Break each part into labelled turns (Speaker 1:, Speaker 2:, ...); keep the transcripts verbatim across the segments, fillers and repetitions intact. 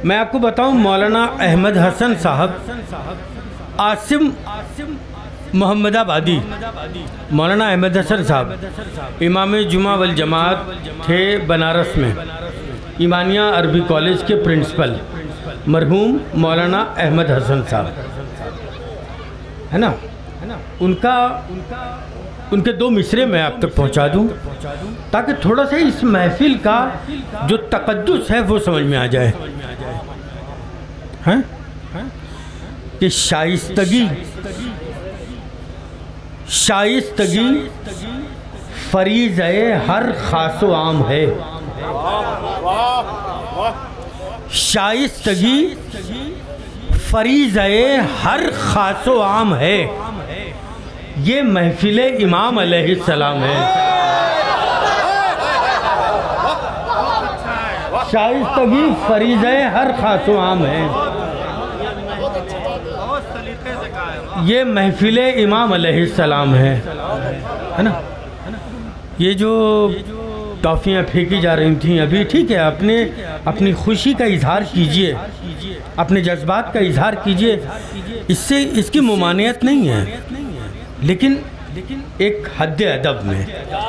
Speaker 1: मैं आपको बताऊं, मौलाना अहमद हसन साहब आसिम मोहम्मदाबादी, मौलाना अहमद हसन साहब इमाम जुमा वल जमात थे बनारस में, ईमानिया अरबी कॉलेज के प्रिंसिपल मरहूम मौलाना अहमद हसन साहब, है ना। उनका उनके दो मिसरे मैं आप तक पहुंचा दूं ताकि थोड़ा सा इस महफिल का जो तकद्दुस है वो समझ में आ जाए, हैं कि शाइस्तगी शाइस्तगी फरीज़े हर खासो आम है। शाइस्तगी फरीज़े हर खासो आम है, ये महफिले इमाम अलैहिस्सलाम है। शाइस्तगी फरीज़े हर खासो आम है, ये महफिले इमाम अलैहिस्सलाम है, है ना। ये जो टॉफ़ियाँ फेंकी जा रही थी अभी, ठीक है, अपने अपनी खुशी का इजहार कीजिए, अपने जज्बात का इजहार कीजिए, इससे इसकी मुमानियत नहीं है, लेकिन एक हद अदब में।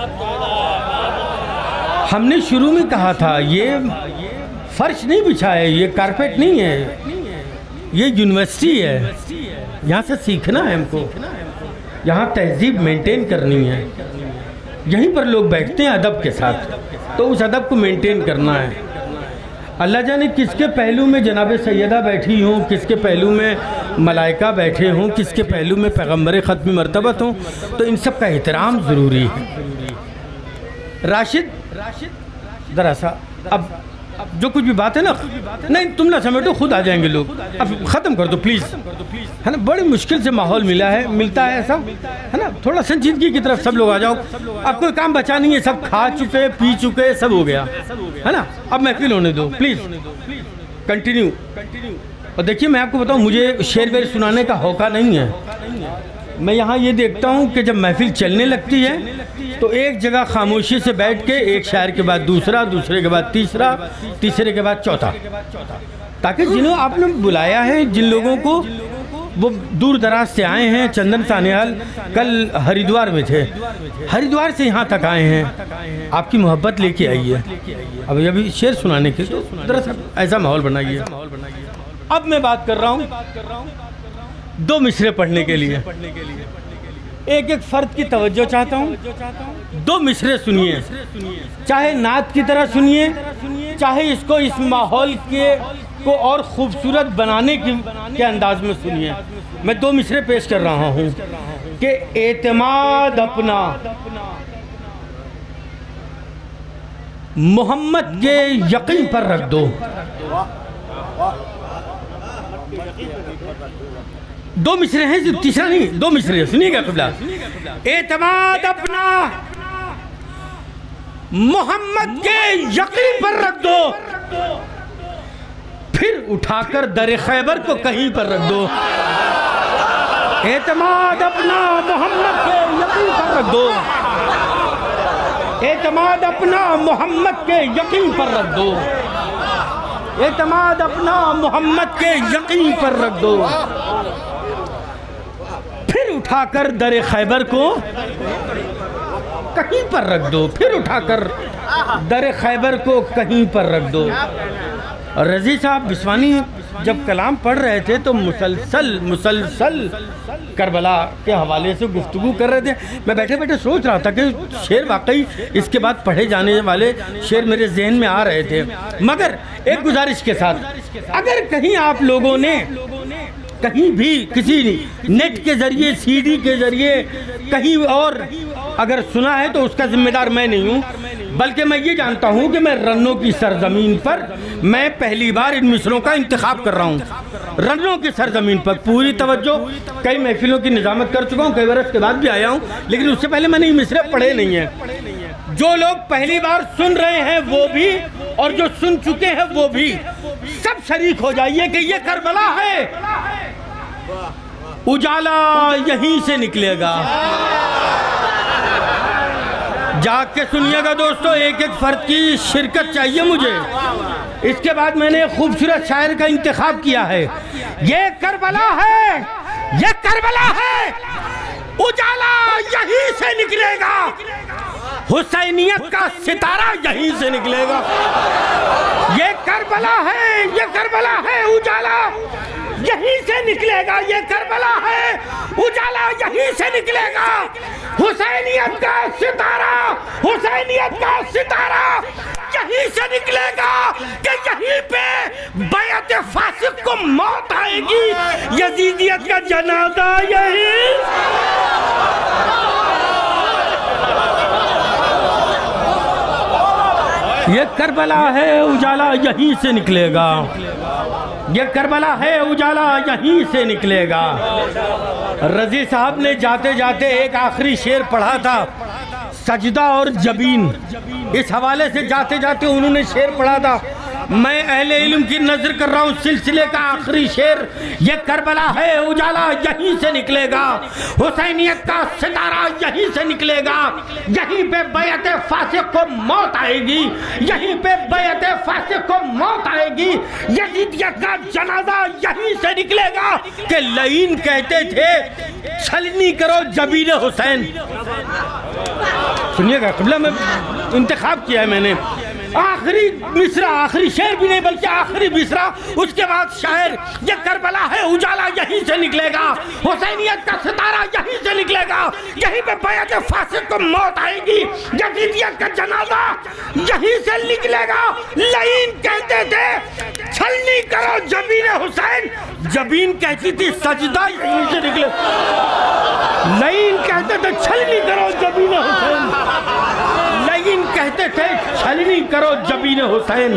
Speaker 1: हमने शुरू में कहा था ये फर्श नहीं बिछा है, ये कारपेट नहीं है, ये यूनिवर्सिटी है, यहाँ से सीखना है हमको, यहाँ तहजीब मेंटेन करनी है, यहीं पर लोग बैठते हैं अदब के साथ, तो उस अदब को मेंटेन करना है। अल्लाह जाने किसके पहलू में जनाब सैयदा बैठी हों, किसके पहलू में मलाइका बैठे हों, किसके पहलू में पैगम्बर ख़त्मी मर्तबत हों, तो इन सब का एहतराम ज़रूरी है। राशिद राशिद ज़रा सा अब जो कुछ भी बात है ना, नहीं तुम ना समेटो, खुद आ जाएंगे लोग, अब ख़त्म कर दो प्लीज़, है ना। बड़ी मुश्किल से माहौल मिला है, मिलता है सब, है ना। थोड़ा संजीदगी की तरफ सब लोग आ जाओ, अब कोई काम बचा नहीं है, सब खा चुके पी चुके सब हो गया, है ना। अब महफिल होने दो प्लीज़, कंटिन्यू। और देखिए मैं आपको बताऊँ, मुझे शेर वेर सुनाने का होका नहीं है। मैं यहाँ ये देखता हूँ कि जब महफिल चलने लगती है तो एक जगह खामोशी से बैठ के एक शायर के बाद दूसरा, दूसरे के बाद तीसरा, तीसरे के बाद चौथा, ताकि जिन्हों आपने बुलाया है, जिन लोगों को वो दूर दराज से आए हैं, चंदन सानेहाल कल हरिद्वार में थे, हरिद्वार से यहाँ तक आए हैं, आपकी मोहब्बत लेके आई है, अभी अभी शेर सुनाने के, तो दरअसल ऐसा माहौल बनाइए। अब मैं बात कर रहा हूँ दो मिसरे पढ़ने के लिए, एक एक फर्द की तवज्जो चाहता हूँ, दो मिसरे सुनिए, चाहे नात की तरह सुनिए, चाहे इसको इस माहौल के को और खूबसूरत बनाने की के अंदाज में सुनिए। मैं दो मिसरे पेश कर रहा हूँ कि एतमाद अपना मोहम्मद के यकीन पर रख दो। दो मिसरे हैं, तीसरा नहीं, दो मिसरे सुनिएगा क़िबला। एतमाद अपना मोहम्मद के यकीन पर रख दो, फिर उठाकर दर खैबर को कहीं पर रख दो। एतमाद अपना मोहम्मद के यकीन पर रख दो, एतमाद अपना मोहम्मद के यकीन पर रख दो, एतमाद अपना मोहम्मद के यकीन पर रख दो, फिर उठाकर दर खैबर को कहीं पर रख दो, फिर उठाकर दर खैबर को कहीं पर रख दो। और रज़ी साहब बिस्वानी जब कलाम पढ़ रहे थे तो मुसलसल मुसलसल करबला के हवाले से गुफ्तगू कर रहे थे। मैं बैठे बैठे सोच रहा था कि शेर वाकई इसके बाद पढ़े जाने वाले शेर मेरे जहन में आ रहे थे, मगर एक गुजारिश के साथ, अगर कहीं आप लोगों ने कहीं भी किसी नेट के जरिए, सीडी के जरिए कहीं और अगर सुना है तो उसका जिम्मेदार मैं नहीं हूँ, बल्कि मैं ये जानता हूँ कि मैं रन्नों की सरजमीन पर मैं पहली बार इन मिसरों का इंतखाब कर रहा हूँ। रन्नों की सरजमीन पर पूरी तवज्जो, कई महफिलों की निजामत कर चुका हूँ, कई बरस के बाद भी आया हूँ, लेकिन उससे पहले मैंने ये मिसरे पढ़े नहीं हैं। जो लोग पहली बार सुन रहे हैं वो भी, और जो सुन चुके हैं वो भी, सब शरीक हो जाइए कि ये करबला है, उजाला यहीं से निकलेगा। जाग के सुनिएगा दोस्तों, एक एक फर्द की शिरकत चाहिए मुझे, इसके बाद मैंने एक खूबसूरत शायर का इंतखाब किया है। ये करबला है, ये करबला है, उजाला यहीं से निकलेगा, हुसैनियत का सितारा यहीं से निकलेगा। ये करबला है, ये करबला है, उजाला यहीं से निकलेगा, ये करबला है, उजाला यहीं से निकलेगा, हुसैनियत का सितारा, हुसैनियत का सितारा यहीं से निकलेगा कि यहीं पे बैअत फासिक को मौत आएगी, यजीदियत का जनाजा यहीं। ये करबला है, उजाला यहीं से निकलेगा, ये करबला है, उजाला यहीं से निकलेगा। रजी साहब ने जाते जाते एक आखिरी शेर पढ़ा था, सजदा और जबीन। इस हवाले से जाते जाते उन्होंने शेर पढ़ा था। मैं अहले इल्म की नजर कर रहा हूँ सिलसिले का आखिरी शेर, ये करबला है, उजाला यहीं से निकलेगा, हुसैनियत का सितारा यहीं से निकलेगा, यहीं पे बैअत फासिक को मौत आएगी, यहीं पे बैअत फासिक को मौत आएगी, यजीदियत का जनाजा यहीं से निकलेगा। कि लईन कहते थे छलनी करो जबीन हुसैन। सुनिएगा, कबला में इंतखाब किया है मैंने, आखिरी मिसरा, आखिरी शेर भी नहीं बल्कि आखिरी मिसरा, उसके बाद शायर, ये करबला है, उजाला यहीं से निकलेगा, हुसैनियत का सितारा यहीं से निकलेगा, यहीं पे बैअत फासिक को मौत आएगी, यजीदियत का जनाजा यहीं से निकलेगा। लईन कहते थे छलनी करो जबीन हुसैन, जबीन कहती थी सजदा यहीं से निकले। लईन कहते थे छलनी करो जबीन हुसैन, लईन कहते थे छलनी करो जबीन हुसैन,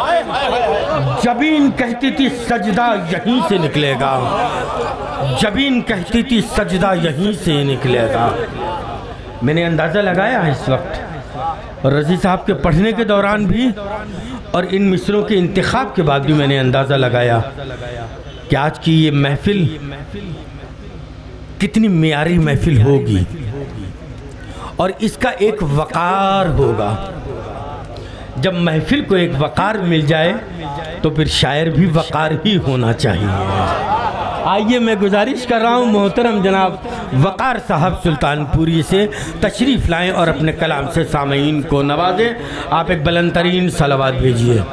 Speaker 1: जबीन कहती थी सजदा यहीं से निकलेगा, जबीन कहती थी सजदा यहीं से निकलेगा। मैंने अंदाज़ा लगाया इस वक्त रज़ी साहब के पढ़ने के दौरान भी और इन मिसरों के इंतखाब के बाद भी मैंने अंदाज़ा लगाया कि आज की ये महफिल कितनी मियारी महफिल होगी और इसका एक वक़ार होगा। जब महफिल को एक वक़ार मिल जाए तो फिर शायर भी वक़ार ही होना चाहिए। आइए मैं गुजारिश कर रहा हूँ मोहतरम जनाब वक़ार साहब सुल्तानपुरी से तशरीफ़ लाएं और अपने कलाम से सामईन को नवाजें। आप एक बुलंद तरीन सलावत भेजिए।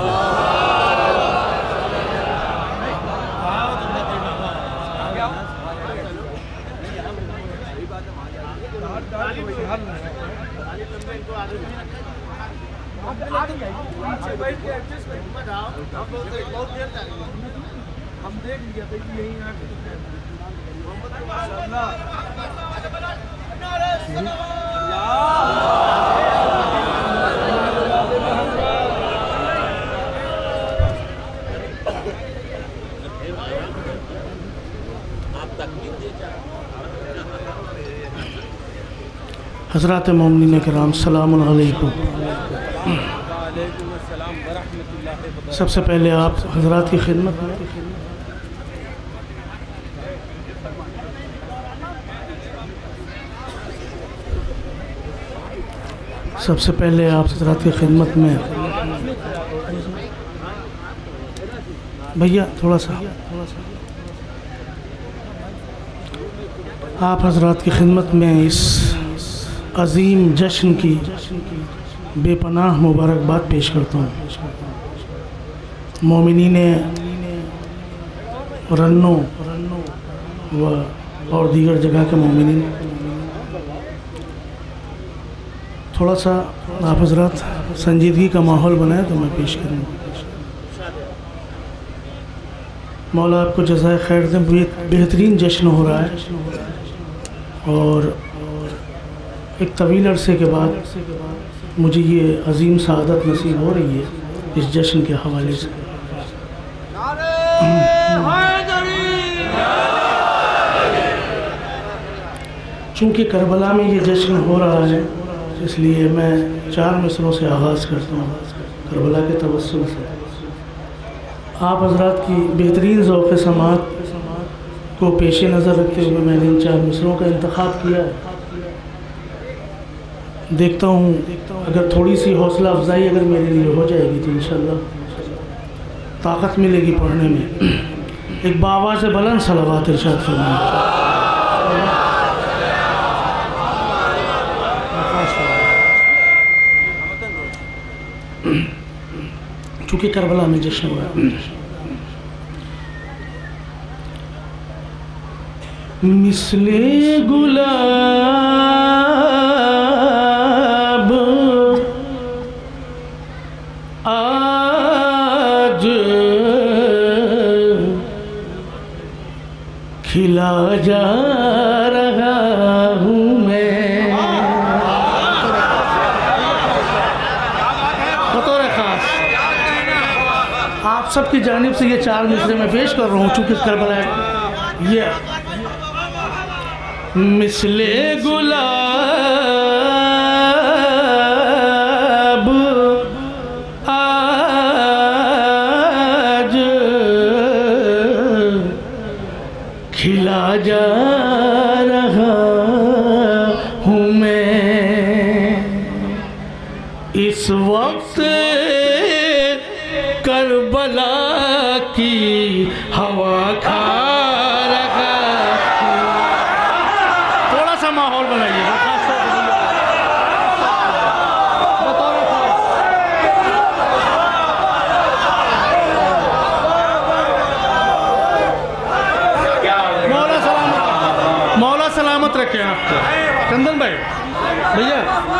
Speaker 2: हम देख लिया था कि यही हज़रात मोमिनीन किराम सलामुन अलैकुम। सबसे पहले आप हज़रात की खिदमत में सबसे पहले आप हज़रात की खिदमत में भैया थोड़ा सा आप हज़रात की खिदमत में इस अज़ीम जश्न की बेपनाह मुबारकबाद पेश करता हूँ। मोमिनीन रन्नो व और दीगर जगह के मोमिनीन, थोड़ा सा आप हज़रात संजीदगी का माहौल बनाए तो मैं पेश करूँगा। मौला आपको जज़ाए खैर दें। बेहतरीन जश्न हो रहा है और एक तवील अरसे के बाद मुझे ये अजीम सआदत नसीब हो रही है इस जश्न के हवाले से। चूँकि करबला में ये जश्न हो रहा है इसलिए मैं चार मिसरों से आगाज़ करता हूँ करबला के तवस्सुल से। आप हज़रात की बेहतरीन ज़ौक़ समात को पेश नज़र रखते हुए मैंने इन चार मिसरों का इंतखाब किया है। देखता हूँ अगर थोड़ी सी हौसला अफजाई अगर मेरे लिए हो जाएगी तो इंशाअल्लाह ताकत मिलेगी पढ़ने में। एक बाबा से बुलंद सलावत इरशाद फरमाएं। चूँकि करबला में जश्न हुआ, मिसले गुलाब आज खिला जा रहा हूँ मैं। बतौर खास आप सबकी जानिब से ये चार मिसरे में पेश कर रहा हूँ, चूँकि करबला ये मिसले गुलाब आज खिला जा रहा हूँ मैं। इस वक्त करबला की हवा खा रहा। थोड़ा सा माहौल बनाइए। मौला सलामत, मौला सलामत रखे आपको। चंदन भाई भैया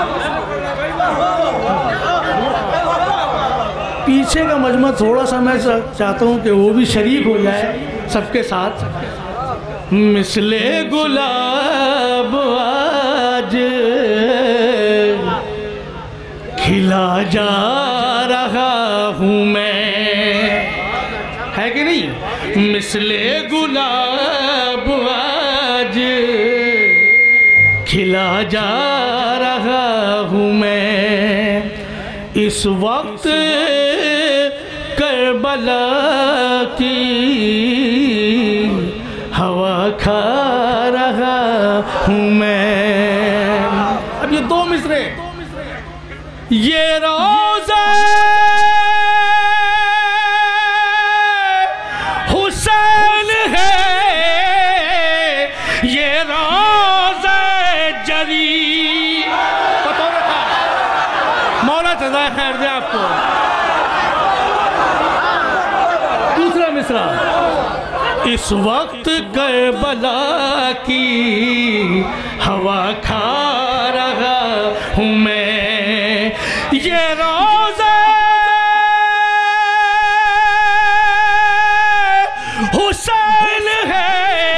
Speaker 2: पीछे का मजमा थोड़ा सा मैं चाहता हूँ कि वो भी शरीक हो जाए सबके साथ। मिसले गुलाब आज खिला जा रहा हूँ मैं, है कि नहीं? मिसले गुलाब आज खिला जा रहा हूँ मैं। इस वक्त करबला की हवा खा रहा हूँ मैं। अब ये दो मिसरे, ये रोज़ा हुसैन है, ये रोज़ा जरी। मौला जज़ाए खैर दे आपको। दूसरा मिसरा, इस वक्त करबला की हवा खा रहा हूँ मैं। ये रोज़ा हुसैन है,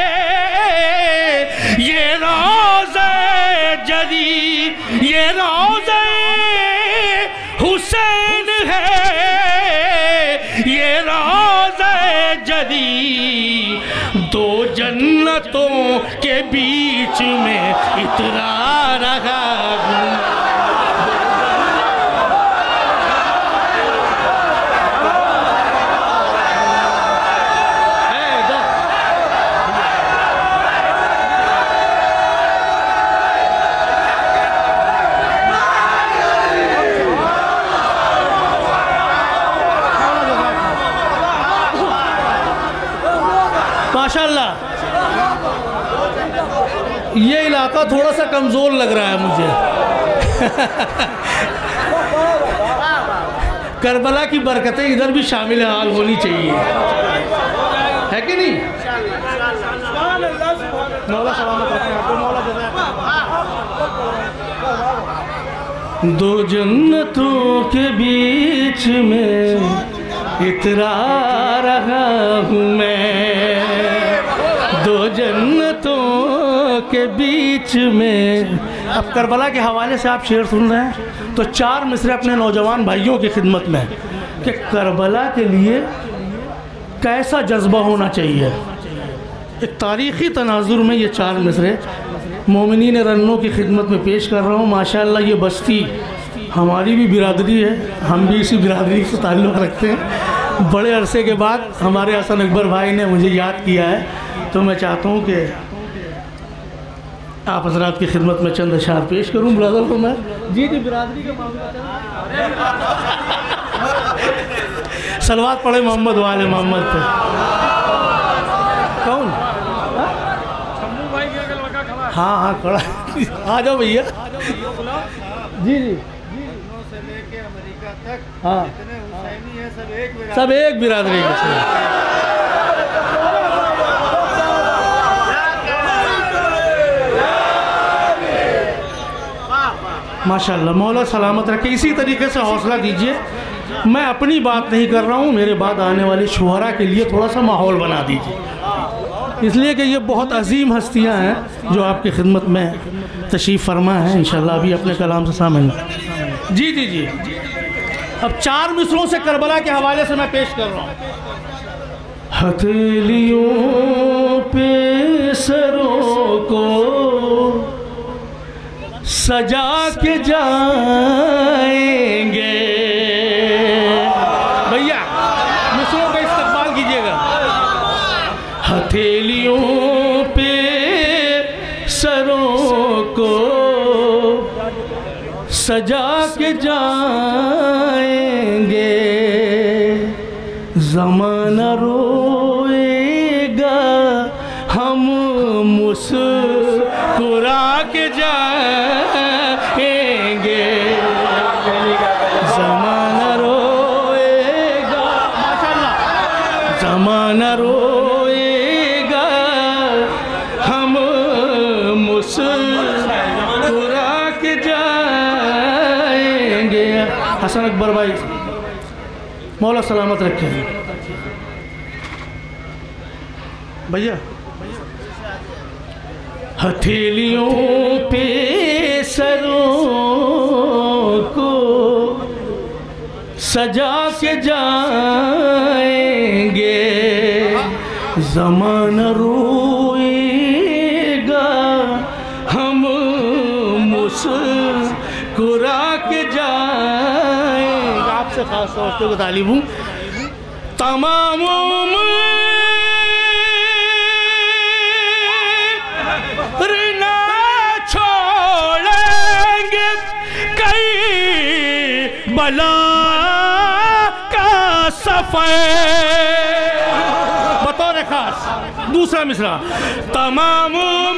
Speaker 2: ये रोज़ा जरी, ये रोज़ा हुसैन है, ये रोज़ा जरी। दो जन्नतों के बीच में इतरा रहा हूँ। माशाल्लाह ये इलाका थोड़ा सा कमज़ोर लग रहा है मुझे। करबला की बरकतें इधर भी शामिल हाल होनी चाहिए, है कि नहीं? मौला सलामत रखें आपको। मौला जज़ाए। दो जन्नतों के बीच में इतरा रहा हूँ मैं, दो जन्नतों के बीच में। अब करबला के हवाले से आप शेर सुन रहे हैं तो चार मिसरे अपने नौजवान भाइयों की खिदमत में कि करबला के लिए कैसा जज्बा होना चाहिए। एक तारीख़ी तनाजुर में ये चार मिसरे मोमिनीन रन्नों की खिदमत में पेश कर रहा हूँ। माशाअल्लाह ये बस्ती हमारी भी बिरादरी है, हम भी इसी बिरादरी से ताल्लुक़ रखते हैं। बड़े अरसे के बाद हमारे हसन अकबर भाई ने मुझे याद किया है, तो मैं चाहता हूँ कि आप हज़रात की खिदमत में चंद अशार पेश करूँ ब्रदर को मैं। जी जी बिरादरी का मामला सलवात पढ़े मोहम्मद वाले मोहम्मद पे। कौन? हाँ हाँ खड़ा आ जाओ भैया। जी जी
Speaker 3: से लेके अमेरिका तक
Speaker 2: हाँ
Speaker 3: जितने हुसैनी हैं सब एक बिरादरी
Speaker 2: सब एक बिरादरी के। माशाल्लाह, मौला सलामत रखे। इसी तरीके से हौसला दीजिए। मैं अपनी बात नहीं कर रहा हूँ, मेरे बाद आने वाले शुहरा के लिए थोड़ा सा माहौल बना दीजिए, इसलिए कि ये बहुत अजीम हस्तियाँ हैं जो आपकी खिदमत में तशरीफ़ फरमा है। इंशाल्लाह अभी अपने कलाम से सामने। जी जी जी अब चार मिसरों से करबला के हवाले से मैं पेश कर रहा हूँ। हथेलियों पे सरों को सजा के जाएंगे। भैया मिसरों का इस्तेमाल कीजिएगा। हथेलियों पे सरों को सजा के जाएंगे। ज़माना रोएगा हम मुस्कुरा के जाएंगे। ज़माना रोएगा माशाअल्लाह, ज़माना रोएगा हम मुस्कुरा के जाएंगे। हसन अकबर भाई मौला सलामत रखे भैया। हथेलियों पे सरों को सजा के जाएंगे। ज़माना रोएगा हम मुस्कुरा के जाएंगे। आपसे खास तौर पे तालिब हूँ। तमाम बला का सफ़र बतौर खास। दूसरा मिसरा तमाम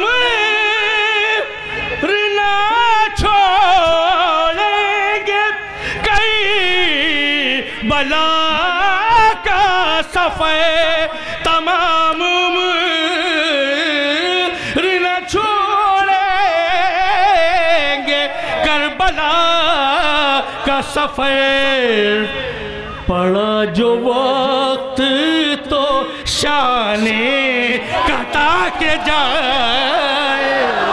Speaker 2: ना छोड़ेंगे कई बला का सफ़र। तमाम ना छोड़ेंगे करबला का सफ़र। पड़ा जो वक्त तो शाने कटा के जाए।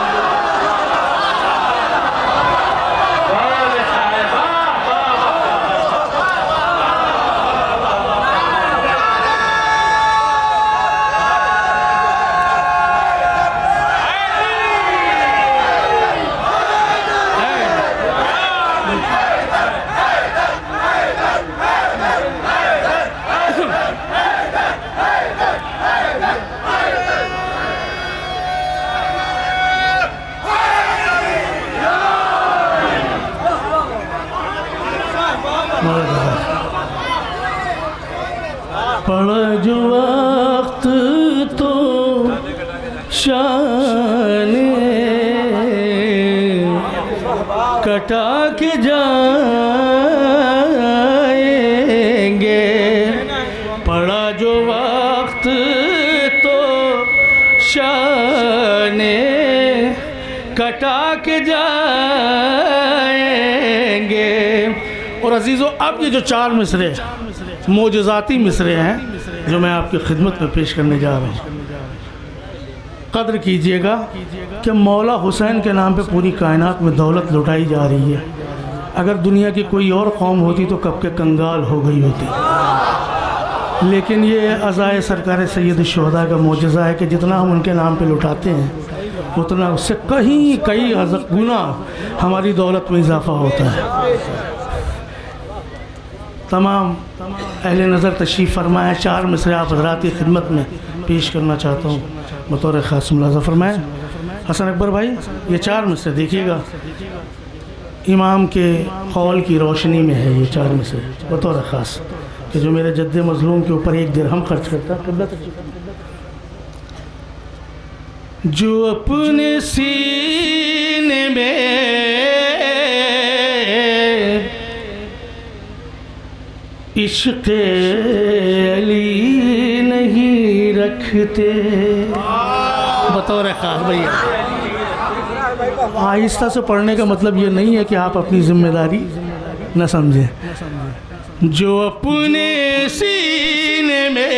Speaker 2: पड़ा जो वक्त तो शाने कटा के जाएंगे। पड़ा जो वक्त तो शाने कटा के जाएंगे। और अजीज़ों अब ये जो चार मिसरे मोजज़ाती मिसरे हैं जो मैं आपकी खिदमत में पेश करने जा रहा हूँ, कद्र कीजिएगा कि मौला हुसैन के नाम पे पूरी कायनात में दौलत लुटाई जा रही है। अगर दुनिया की कोई और कौम होती तो कब के कंगाल हो गई होती। लेकिन ये अज़ाए सरकार सैयद शुहदा का मोजज़ा है कि जितना हम उनके नाम पे लुटाते हैं उतना उससे कहीं कई गुना हमारी दौलत में इजाफ़ा होता है। तमाम अहले नज़र तशरीफ़ फरमाए। चार मिसरे आप हज़रात की खिदमत में पेश करना चाहता हूँ बतौर ख़ास मुलाज़ा फरमाए। हसन अकबर भाई ये चार मिसरे देखिएगा, इमाम के कौल की रोशनी में है ये चार मिसरे बतौर ख़ास। कि जो मेरे जद्दे मजलूम के ऊपर एक दिरहम खर्च करता। क़िबला तक जो अपने सीने में इश्क़ अली नहीं रखते, बतौर ख़ास भैया आहिस्ता से पढ़ने का मतलब ये नहीं है कि आप अपनी जिम्मेदारी न समझें। जो अपने सीने में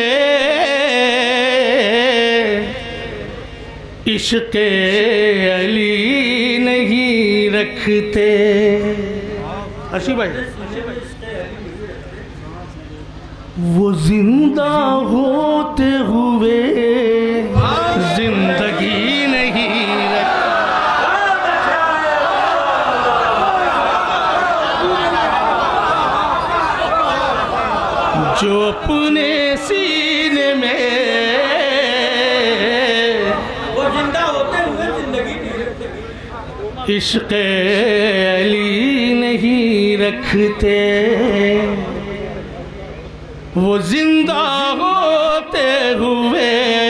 Speaker 2: इश्क़ अली नहीं रखते। अर्शी भाई, वो जिंदा होते हुए जिंदगी नहीं रखते। जो अपने सीने में वो जिंदा होते हुए जिंदगी नहीं रखते, इश्क़ अली नहीं रखते। वो जिंदा होते हुए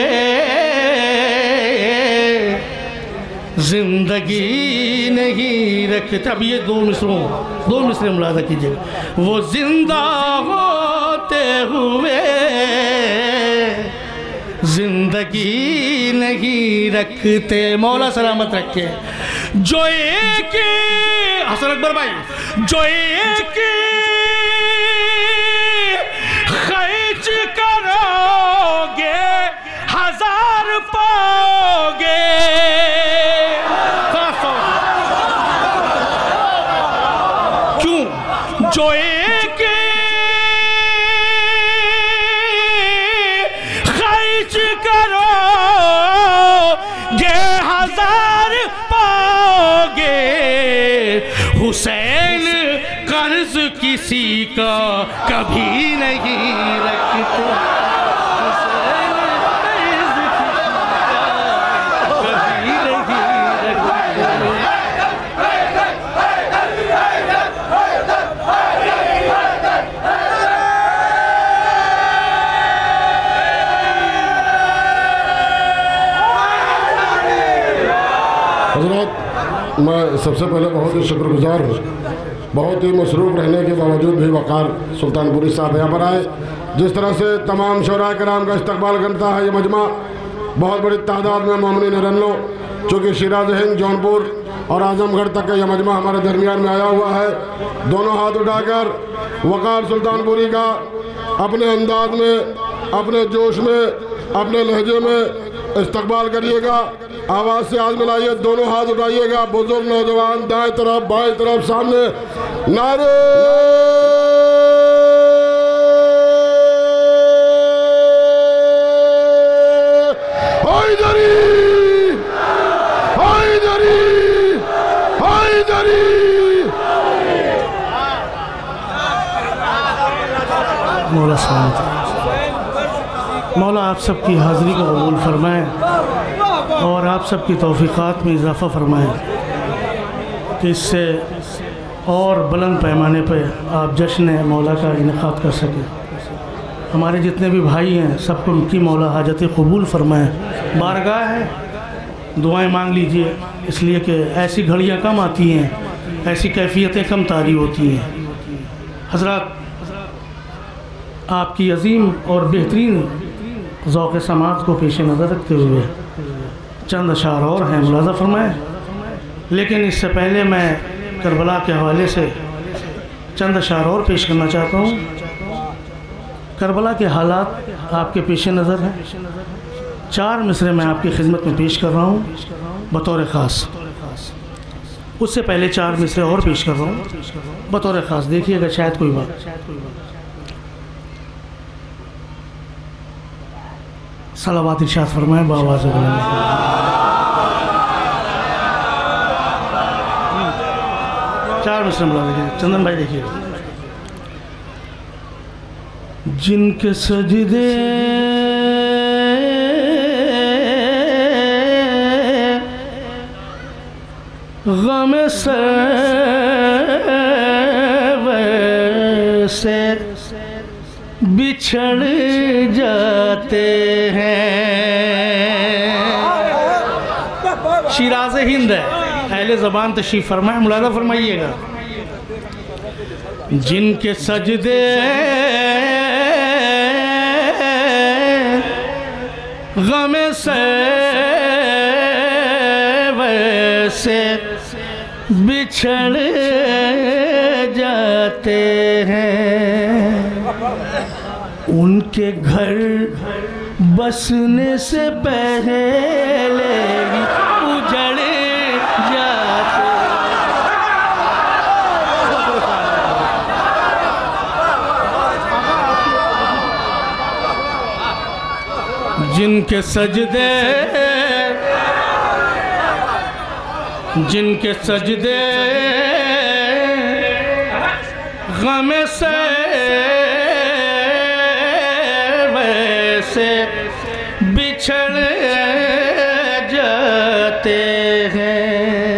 Speaker 2: जिंदगी नहीं रखते। अब ये दो मिसरों दो मिसरे मुलाजा कीजिएगा। वो जिंदा होते हुए जिंदगी नहीं रखते। मौला सलामत रखे। जो एक हसन अकबर भाई, जो एक खर्च करोगे हजार पाओगे। क्यों? जो एक खर्च करोगे हजार पाओगे। हुसैन कर्ज किसी का कभी नहीं रखते। हुसैन कर्ज कभी नहीं रखते।
Speaker 4: हज़रात, मैं सबसे पहले बहुत ही शुक्रगुजार हूँ। बहुत ही मसरूफ़ रहने के बावजूद भी वक़ार सुल्तानपुरी साहब यहाँ पर आए। जिस तरह से तमाम शोरा कराम का इस्तकबाल करता है ये मजमा, बहुत बड़ी तादाद में मोमिनीन रन्नो, चूँकि शिराज हिंद, जौनपुर और आजमगढ़ तक का यह मजमा हमारे दरमियान में आया हुआ है। दोनों हाथ उठाकर वक़ार सुल्तानपुरी का अपने अंदाज में, अपने जोश में, अपने लहजे में इस्तकबाल करिएगा। आवाज़ से हाथ मिलाइए, दोनों हाथ उठाइएगा। बुजुर्ग नौजवान दाएं तरफ बाएं तरफ सामने नारे हैदरी हैदरी हैदरी।
Speaker 2: मौला सलामत, मौला आप सबकी हाज़िरी को कबूल फरमाएँ और आप सबकी तौफ़ीक़ात में इजाफ़ा फरमाएँ कि इससे और बुलंद पैमाने पर आप जश्न मौला का इनेकाद कर सकें। हमारे जितने भी भाई हैं सबको उनकी मौला हाजतें कबूल फरमाएँ। बारगाह है, दुआएं मांग लीजिए, इसलिए कि ऐसी घड़ियाँ कम आती हैं, ऐसी कैफियतें कम तारी होती हैं। हज़रात, आपकी अजीम और बेहतरीन ज़ौक़ समात को पेश नज़र रखते हुए चंद अशार और हैं, मुलाज़ा फरमाएँ। लेकिन इससे पहले मैं करबला के हवाले से चंद अशार और पेश करना चाहता हूँ। करबला के हालात आपके पेश नज़र हैं। चार मिसरे मैं आपकी खिदमत में पेश कर रहा हूँ बतौर ख़ास। उससे पहले चार मिसरे और पेश कर रहा हूँ बतौर ख़ास। देखिएगा शायद कोई बात। सलावत इरशाद फरमाएं बावाज़ बुलंद। चार मिसरे बुला देखिए, चंदन भाई देखिए। जिनके सजदे गम से बिछड़ जाते हैं। शिराज़ हिंद है, अहले ज़बान तशरीफ़ फरमाए, मुलाज़ा फरमाइएगा। जिनके सजदे गमे से वैसे बिछड़ जाते हैं, उनके घर बसने से पहले ही उजड़ जाते हैं। जिनके सजदे जिनके सजदे गम से वैसे बिछड़ जाते हैं,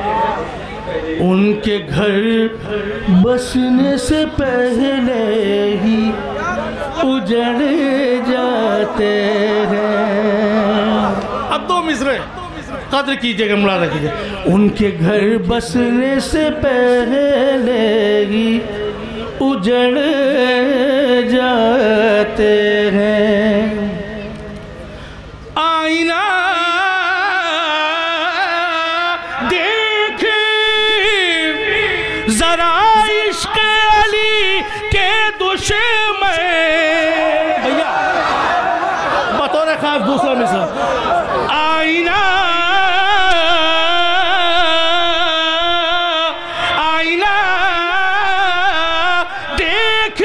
Speaker 2: उनके घर बसने से पहले ही उजड़ जाते हैं। अब दो मिसरे कद्र कीजिएगा, मुलाज़ा कीजिए। उनके घर बसने से पहले ही उजड़ जाते हैं। आईना देख जरा इश्क़ अली के दुश्मन, भैया बतौर खास दूसरा मिसरा। आईना आईना देख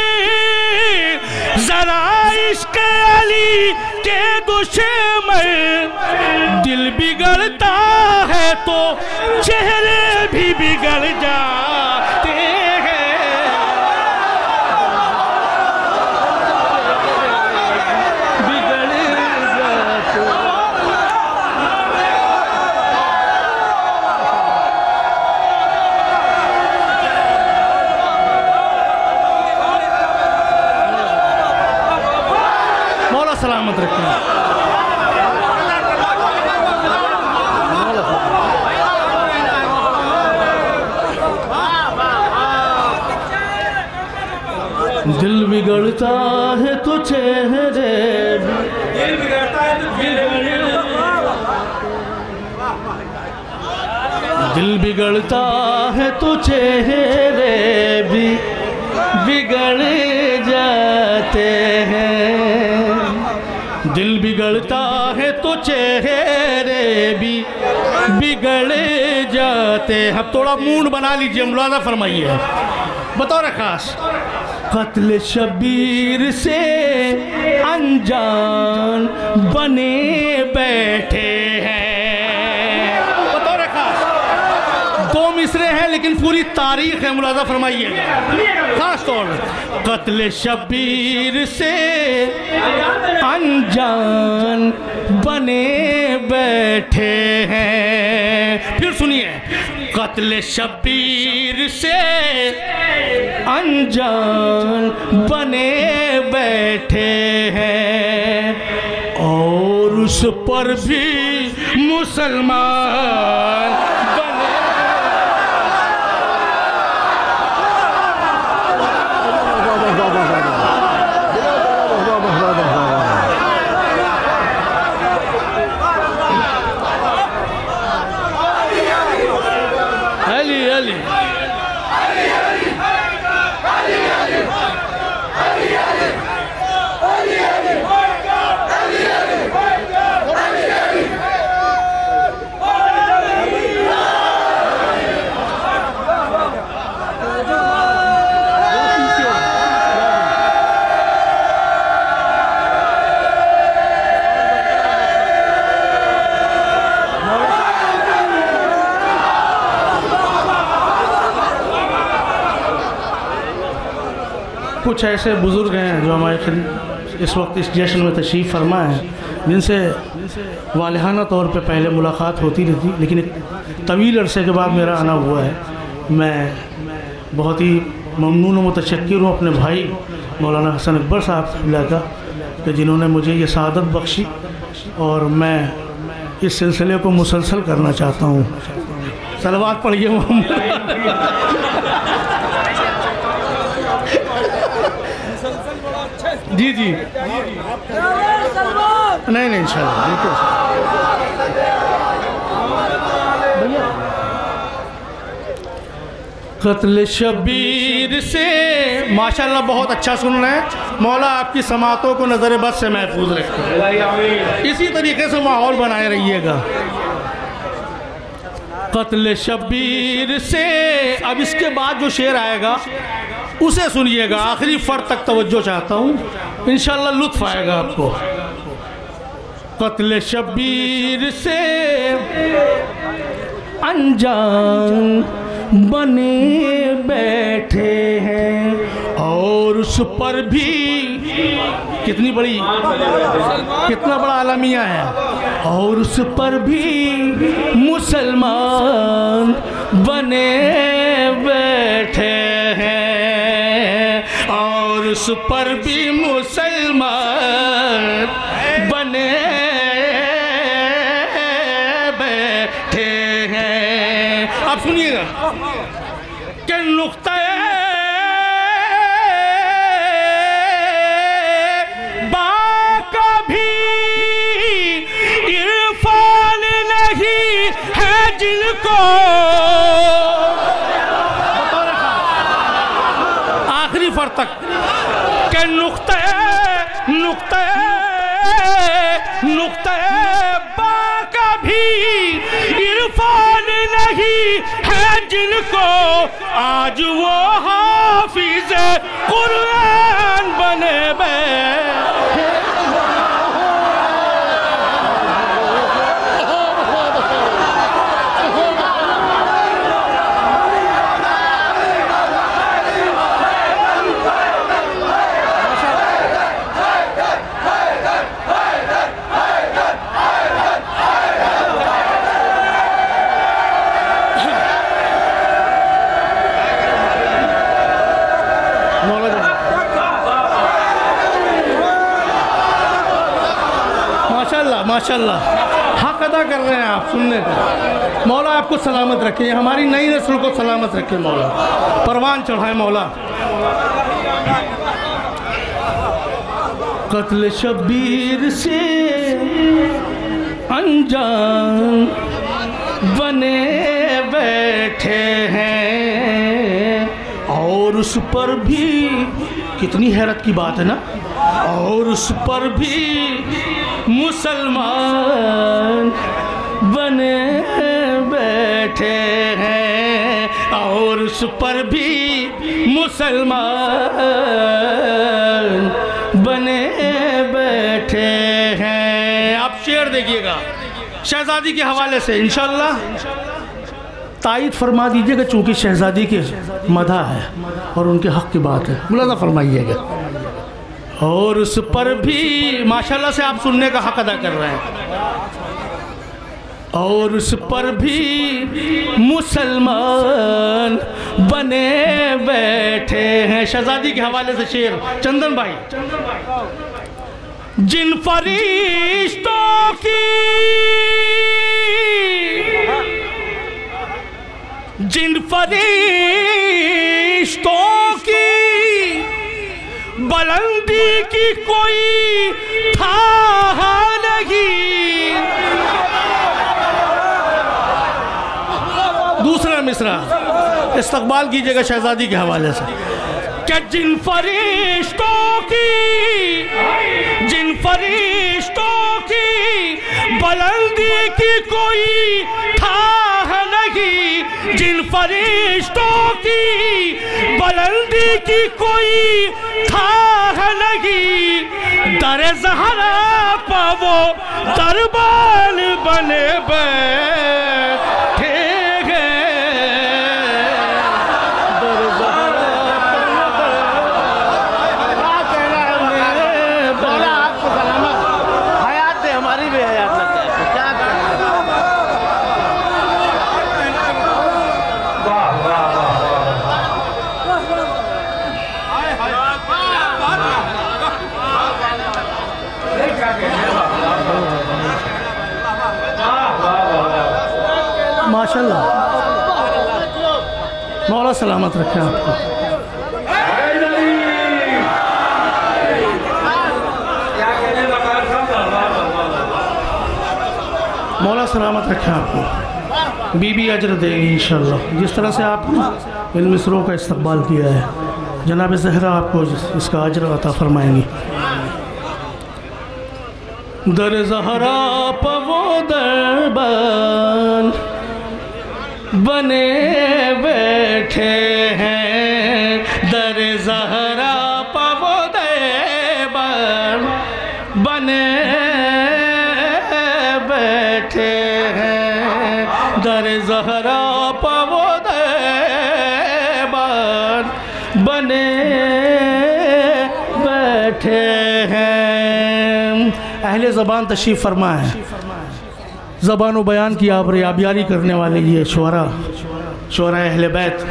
Speaker 2: जरा इश्क़ अली के दुश्मन, दिल बिगड़ता है तो चेहरे भी बिगड़ जाते हैं। मौला सलामत रखें। दिल बिगड़ता है तो चेहरे भी, दिल बिगड़ता है तो दिल बिगड़ता है तो चेहरे भी बिगड़ जाते हैं। दिल बिगड़ता है तो चेहरे भी बिगड़ जाते हैं। अब थोड़ा मूड बना लीजिए, मुलाज़ा फरमाइए बतौर खास। कत्ल शबीर से अनजान बने बैठे हैं, बतौर खास। दो मिसरे हैं लेकिन पूरी तारीख है, मुलाज़ा फरमाइएगा खास तौर पर। कत्ल शबीर से अनजान बने बैठे हैं। फिर सुनिए, कत्ल शबीर से अनजान बने बैठे हैं, और उस पर भी मुसलमान बने। अली अली कुछ ऐसे बुज़ुर्ग हैं जो हमारे इस वक्त इस जश्न में तशरीफ़ फरमा हैं, जिनसे वालिहाना तौर पे पहले मुलाकात होती रहती, लेकिन एक तवील अरसे के बाद मेरा आना हुआ है। मैं बहुत ही ममनून व मुतशक्किर हूँ अपने भाई मौलाना हसन अकबर साहब क़िबला का कि जिन्होंने मुझे ये सआदत बख्शी और मैं इस सिलसिले को मुसलसल करना चाहता हूँ। सलवात पढ़िए मोहम्मद। जी जी नहीं नहीं इंशाल्लाह बिल्कुल। क़त्ल शबीर से माशाल्लाह बहुत अच्छा सुन रहे हैं। मौला आपकी समातों को नज़र बद से महफूज रखें, इसी तरीके से माहौल बनाए रहिएगा। क़त्ल शबीर से, अब इसके बाद जो शेर आएगा उसे सुनिएगा, आखिरी फर्द तक तवज्जो चाहता हूँ, इंशाल्लाह लुत्फ़ आएगा आपको। क़त्ल शबीर से अनजान बने बैठे हैं और उस पर भी कितनी बड़ी कितना बड़ा आलमिया है, और उस पर भी मुसलमान बने बैठे हैं, और उस पर भी मुसलमान बने बैठे हैं। आप सुनिएगा कि नुक्ता बा का भी इरफान नहीं है जिनको, आखिरी फर तक के नुक्ता नुक्ता नुक्ता बा का भी इरफान नहीं है जिनको, आज वो हाफिज कुरान बने बैठे। माशाल्लाह माशाल्लाह, हक अदा कर रहे हैं आप सुनने का। मौला आपको सलामत रखे, हमारी नई नस्ल को सलामत रखे मौला, परवान चढ़ाए मौला। क़त्ल शबीर से अनजान बने बैठे हैं, और उस पर भी, कितनी हैरत की बात है ना, और उस पर भी मुसलमान बने बैठे हैं, और उस पर भी मुसलमान बने बैठे हैं। आप शेर देखिएगा शहजादी के हवाले से, इंशाअल्लाह तायद फरमा दीजिएगा, चूँकि शहजादी के मदा है और उनके हक़ की बात है, मुलाज़ा फरमाइएगा। और उस पर भी माशाल्लाह से आप सुनने का हक अदा कर रहे हैं, और उस पर भी मुसलमान बने बैठे हैं। शहजादी के हवाले से शेर चंदन भाई, जिन फरिश्तों की जिन फरिश्तों की बुलंदी की कोई था नहीं। दूसरा मिसरा इस्तकबाल कीजिएगा शहजादी के हवाले से, क्या जिन फरिश्तों की जिन फरिश्तों की बुलंदी की कोई था नहीं, जिन फरिश्तों की बुलंदी की कोई था नहीं, दर ज़हरा पावो दरबान बने बैठे माशाल्लाह, मौला सलामत रखे आपको। मौला सलामत रखे आपको, बीबी अजर देगी इंशाल्लाह। जिस तरह से आपने इन मिसरों का इस्तकबाल किया है, जनाब ज़हरा आपको इसका अजर अता फरमाएंगी। दर ज़हरा पवो दरबान बने बैठे हैं, दर ज़हरा पवो दरबान बने बैठे हैं, दर ज़हरा पवो दरबान बने बैठे हैं। अहले ज़बान तशरीफ़ फरमा है, ज़बान व बयान की आप याबियारी करने वाले ये शुअरा शुअरा अहले बैत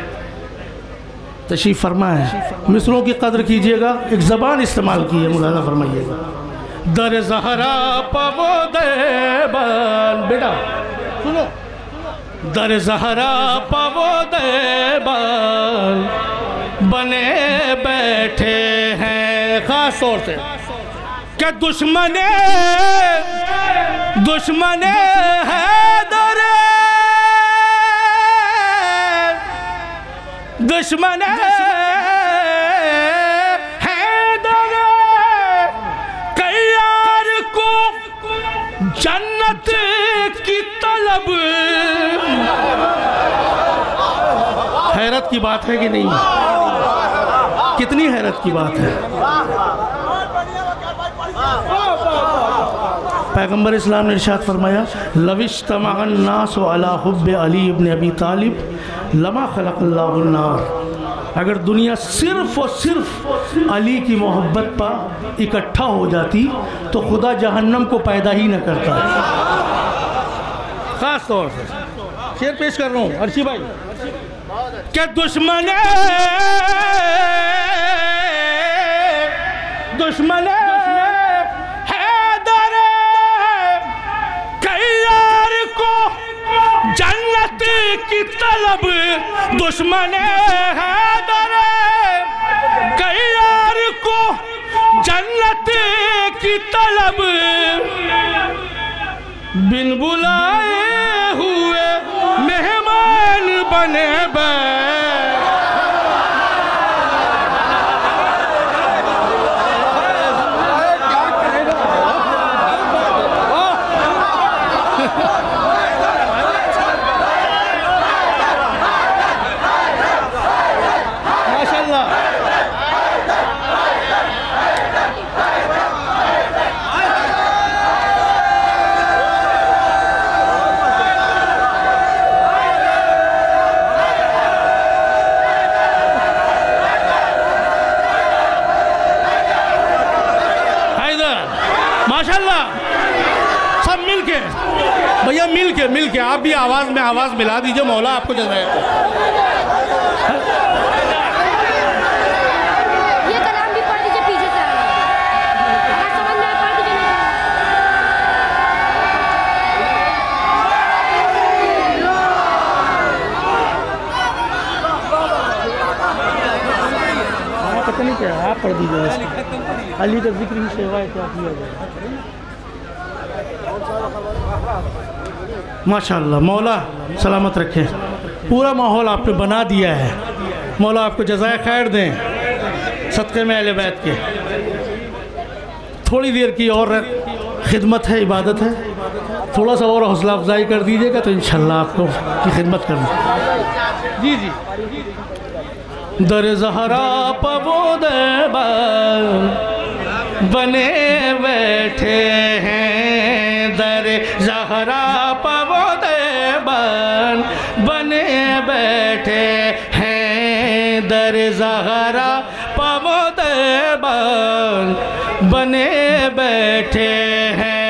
Speaker 2: तशरीफ़ फरमा है। मिसरों की कदर कीजिएगा, एक ज़बान इस्तेमाल की है, मुलाज़ा फरमाइएगा। दर ज़हरा पवो दरबान, बेटा सुनो, दर ज़हरा पवो दरबान बने बैठे हैं। खास तौर से क्या दुश्मने दुश्मने है दर दुश्मने है दर कयार को जन्नत की तलब। हैरत की बात है कि नहीं? कितनी हैरत की बात है। पैगम्बर इस्लाम ने इरशाद फरमाया, लविश तमअन नास अला हुब्ब अली इब्न अबी तालिब लमा खलक़ल्लाहु अन्नार। अगर दुनिया सिर्फ और सिर्फ अली की मोहब्बत पर इकट्ठा हो जाती तो खुदा जहन्नम को पैदा ही न करता। खास तौर से शेर पेश कर रहा हूँ अर्शी भाई, क्या दुश्मने दुश्मने हैदर कयार को जन्नत की तलब। दुश्मने हैदर कयार को जन्नत की तलब। बिन बुलाए हुए मेहमान बने बे। सब मिल के भैया, मिल के मिल के आप भी आवाज में आवाज मिला दीजिए, मौला आपको जज़ा है।
Speaker 5: ये कलाम भी पढ़ दीजिए पीछे से, अगर समझ में आए पढ़ दीजिए। पता नहीं क्या आप पढ़ दीजिए। अली का जिक्र ही सेवा है, क्या किया जाए। माशाअल्लाह, मौला सलामत रखे। पूरा माहौल आपने बना दिया है, मौला आपको जज़ाए खैर दें सदक़े में अहले बैत के। थोड़ी देर की और खिदमत है, इबादत है, थोड़ा सा और हौसला अफजाई कर दीजिएगा तो इंशाअल्लाह आपको की खिदमत करना। जी जी। दर ज़हरा पवो दरबान बने बैठे हैं, दर ज़हरा पवो दरबान बने बैठे हैं, दर ज़हरा पवो दरबान बने बैठे हैं।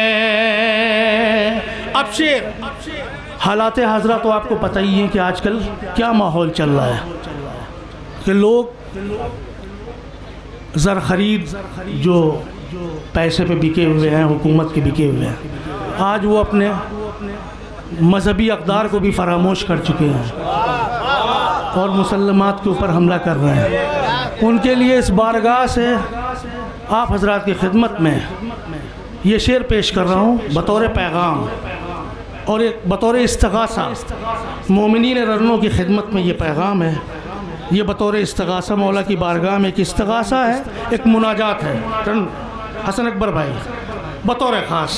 Speaker 5: अब शेर हालात हाज़रा तो आपको पता ही है कि आजकल क्या माहौल चल रहा है कि लोग ज़र ख़रीद जो पैसे पे बिके हुए हैं, हुकूमत के बिके हुए हैं, आज वो अपने मजहबी अक़दार को भी फरामोश कर चुके हैं और मुसलमात के ऊपर हमला कर रहे हैं। उनके लिए इस बारगाह से आप हजरात की खिदमत में ये शेर पेश कर रहा हूँ बतौर पैगाम और एक बतौर इस्तग़ासा। मोमिनीन रन्नों की खिदमत में ये पैगाम है, ये बतौर इस्तग़ासा मौला की बारगाह में एक इस्तग़ासा है, एक मुनाजात है। हसन अकबर भाई बतौर ख़ास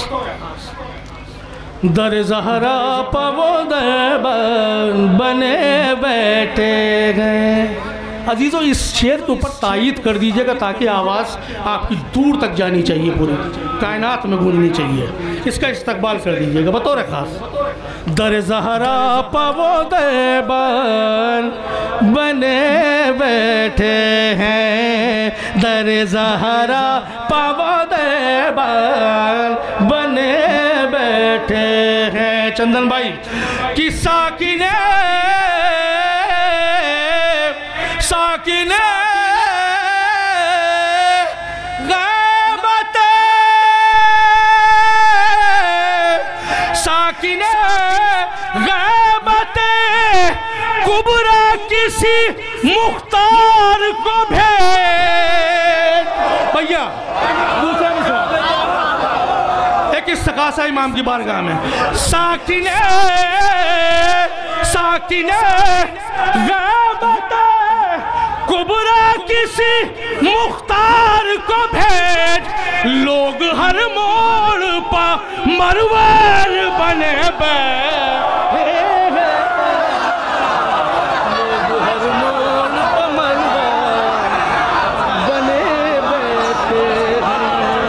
Speaker 5: दर ज़हरा पवो बने बैठे गए। अजीज़ों, इस शेर के ऊपर तायीद कर दीजिएगा ताकि आवाज़ आपकी दूर तक जानी चाहिए, पूरी कायनात में गूंजनी चाहिए। इसका इस्तकबाल कर दीजिएगा बतौर ख़ास। दर ज़हरा पवो बने बैठे हैं, दर ज़हरा पवो बने बैठे हैं। चंदन भाई कि साकिने साकिने गैबते साकिने गैबते कुबरा किसी मुख्तार को भेज। भैया दूसरा मिसरा एक इस्तग़ासा इमाम की बारगाह में। साकिने साकिने गैबते कुबरा किसी मुख्तार को भेज, लोग हर मोड़ पर मरवर बने बैठे हैं, लोग हर मोड़ पर मरवर बने बैठे हैं।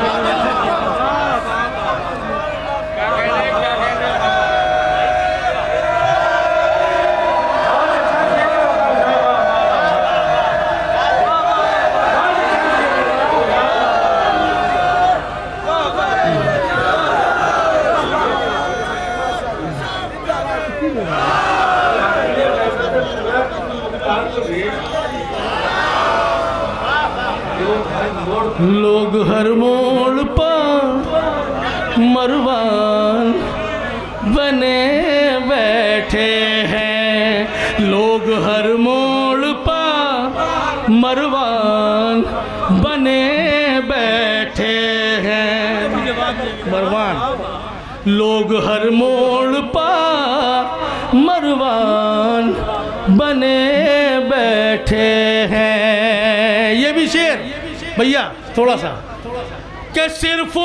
Speaker 5: लोग हर मोड़ पर मरवान बने बैठे हैं, लोग हर मोड़ पर मरवान बने बैठे हैं। मरवान लोग हर मोड़ पर मरवान बने बैठे हैं। ये भी शेर भैया थोड़ा सा कि सिर्फ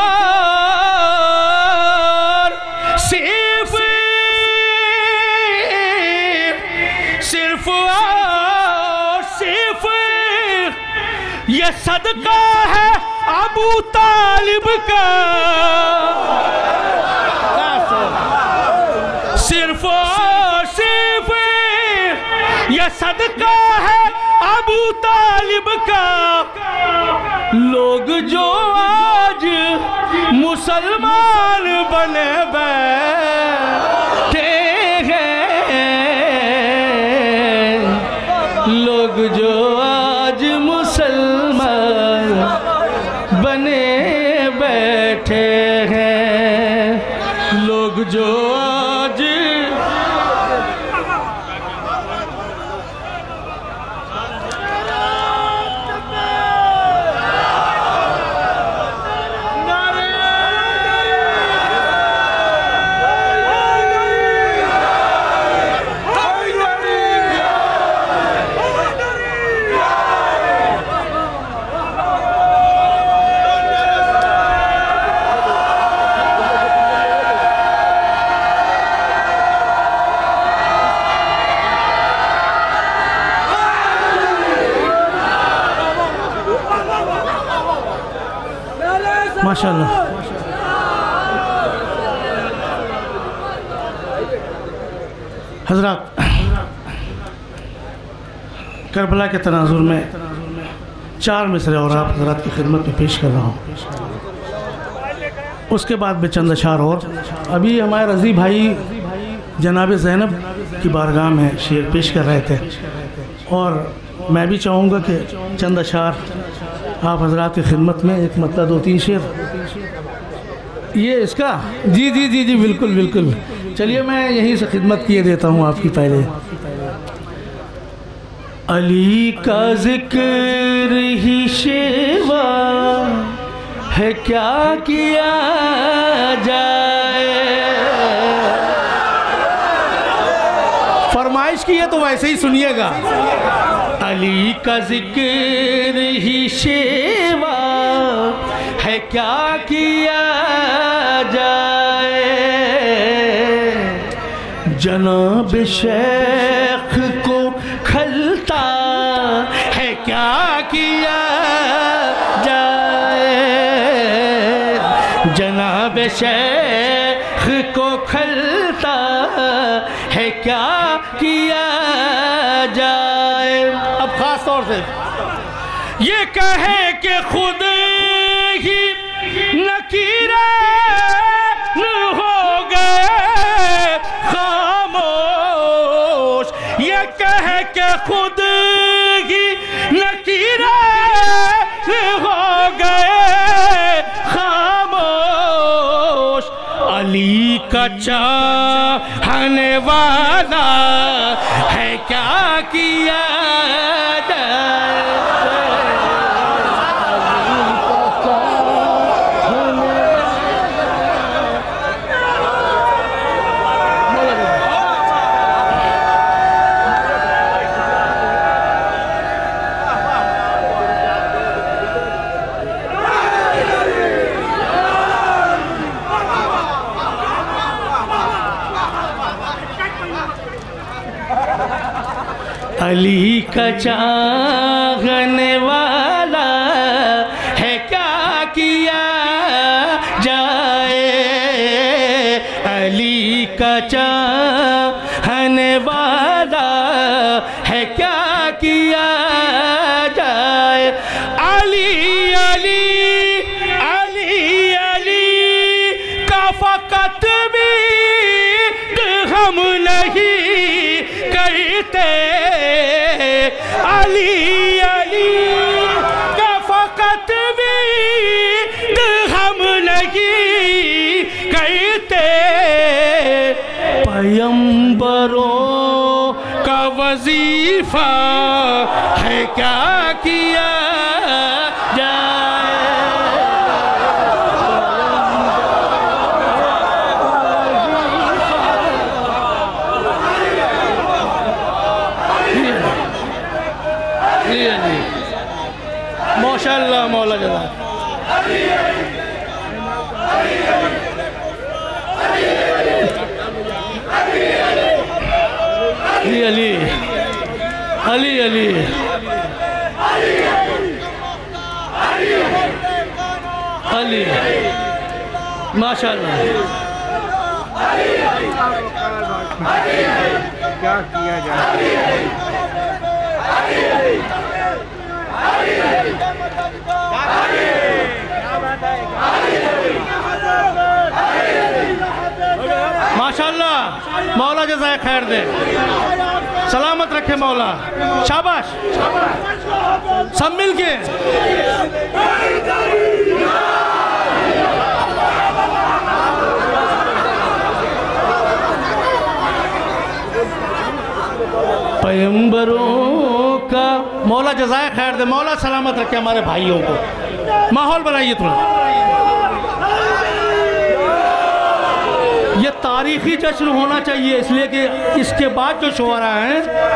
Speaker 5: और सिर्फ सिर्फ और सिर्फ ये सदका है अबू तालिब का, सिर्फ और सिर्फ ये सदका है अबू तालिब का। लोग जो आज मुसलमान बने बैठे हैं, लोग जो आज मुसलमान बने बैठे हैं, लोग जो आज माशाअल्लाह। हजरत करबला के तनाजुर में चार मिसरे और आप हजरत की खिदमत में पेश कर रहा हूँ। उसके बाद में चंद अशार और अभी हमारे रज़ी भाई जनाब ज़ैनब की बारगाह में शेर पेश कर रहे थे और मैं भी चाहूँगा कि चंद अशार आप हजरात की खिदमत में एक मतलब दो तीन शेर ये इसका जी जी जी जी बिल्कुल बिल्कुल। चलिए मैं यहीं से खिदमत किए देता हूँ आपकी। पहले अली का जिक्र ही शेवा है क्या किया जाए। फरमाइश की है तो वैसे ही सुनिएगा। अली का जिक्र ही शेवा है क्या किया जाए। जनाब शेख को खलता है क्या किया जाए। जनाब शेख को खलता है क्या किया जाए। अब खास तौर से ये कहे कि खुद ही नकीरा हो गए खामोश। ये कहे कि खुद ही नकीरा हो गए खामोश। अली का चाहने वाला है क्या किया जाए। अली का चाहने वाला है क्या किया जाए। अली का चाहने वाला है क्या किया जाए। अली अली अली अली का फकत भी हम नहीं कहते। अली अली का फकत भी हम नहीं कहते। पैगंबरों का वजीफा है क्या किया जाए। माशाअल्लाह मौला जज़ा। अली अली अली अली अली माशाअल्लाह।
Speaker 3: क्या किया जाए।
Speaker 5: माशाअल्लाह मौला जज़ाए खैर दे, सलामत रखे मौला। शाबाश सब मिल के। पैगंबरों का मौला जज़ाए खैर दे, मौला सलामत रखे हमारे भाइयों को। माहौल बनाइए थोड़ा। ये तारीखी जश्न होना चाहिए इसलिए कि इसके बाद जो शुआरा हैं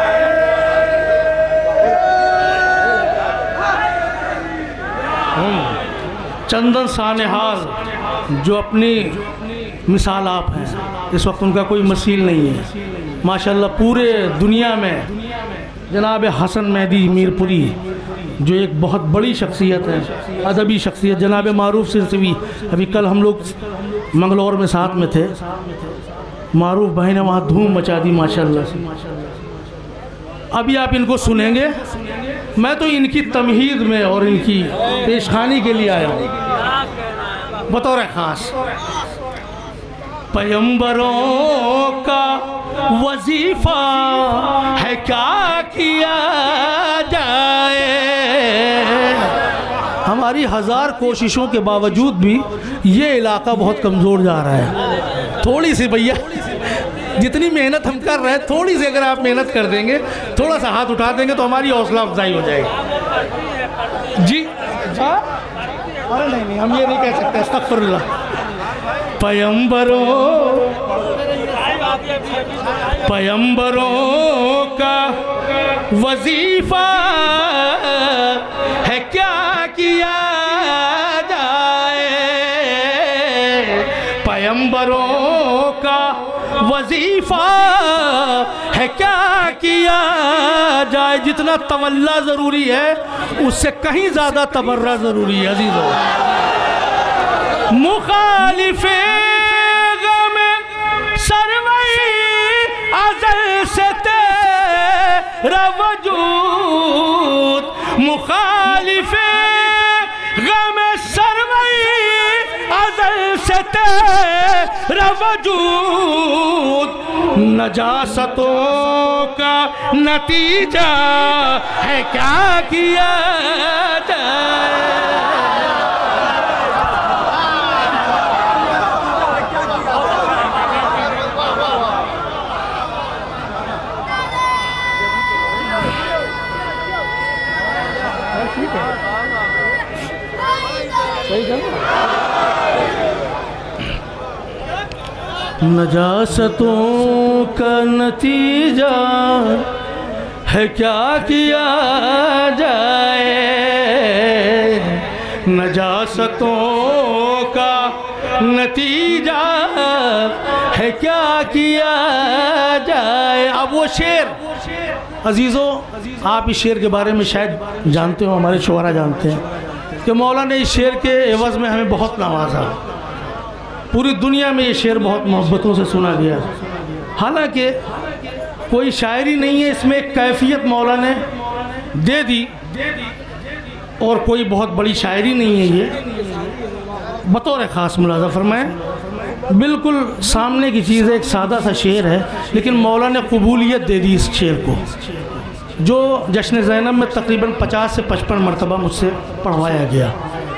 Speaker 5: चंदन सानेहाल जो अपनी मिसाल आप हैं, इस वक्त उनका कोई मसील नहीं है माशाल्लाह। पूरे दुनिया में जनाब हसन मेहदी मीरपुरी जो एक बहुत बड़ी शख्सियत है, अदबी शख्सियत, जनाब मारूफ सिरसवी, अभी कल हम लोग मंगलौर में साथ में थे। मारूफ भाई ने वहाँ धूम मचा दी माशाल्लाह से। अभी आप इनको सुनेंगे। मैं तो इनकी तमहीद में और इनकी पेशखानी के लिए आया हूँ बतौर ख़ास। पैगंबरों का वजीफा है क्या किया जाए। हमारी हज़ार कोशिशों के बावजूद भी ये इलाका बहुत कमज़ोर जा रहा है। थोड़ी सी भैया, जितनी मेहनत हम कर रहे हैं, थोड़ी सी अगर आप मेहनत कर देंगे, थोड़ा सा हाथ उठा देंगे तो हमारी हौसला अफजाई हो जाएगी। जी हाँ, अरे नहीं नहीं, हम ये नहीं कह सकते। अस्तगफिरुल्लाह। पैगंबरों पैगंबरों का वजीफा है क्या किया जाए, पैगंबरों का वजीफा है क्या किया जाए। जितना तवल्ला ज़रूरी है उससे कहीं ज़्यादा तबर्रा ज़रूरी है अजीज़ों। मुखालिफे गम सरवई अज़ल से तेरा वजूद, मुखालिफे गम सरवई अज़ल से तेरा वजूद, नजासतों का नतीजा है क्या किया जाए। नजासतों का नतीजा है क्या किया जाए, नजासतों का नतीजा है क्या किया जाए। अब वो शेर, अजीज़ों आप इस शेर के बारे में शायद जानते हो, हमारे शोहरा जानते हैं कि मौला ने इस शेर के एवज़ में हमें बहुत नवाजा। पूरी दुनिया में ये शेर बहुत मोहब्बतों से सुना गया। हालांकि कोई शायरी नहीं है, इसमें एक कैफियत मौला ने दे दी और कोई बहुत बड़ी शायरी नहीं है। ये बतौर ख़ास मुलाज़ा फरमाएं, बिल्कुल सामने की चीज़ है, एक सादा सा शेर है, लेकिन मौला ने कबूलियत दे दी इस शेर को, जो जश्न ज़ैनब में तकरीबन पचास से पचपन मरतबा मुझसे पढ़वाया गया।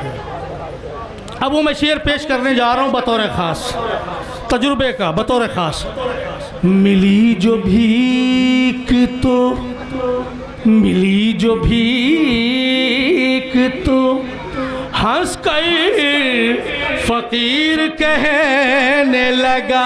Speaker 5: अब वो मैं शेर पेश करने जा रहा हूँ बतौर ख़ास, तजुर्बे का बतौर ख़ास। मिली जो भीख तो मिली जो भीख तो हंस कर फ़कीर कहने लगा।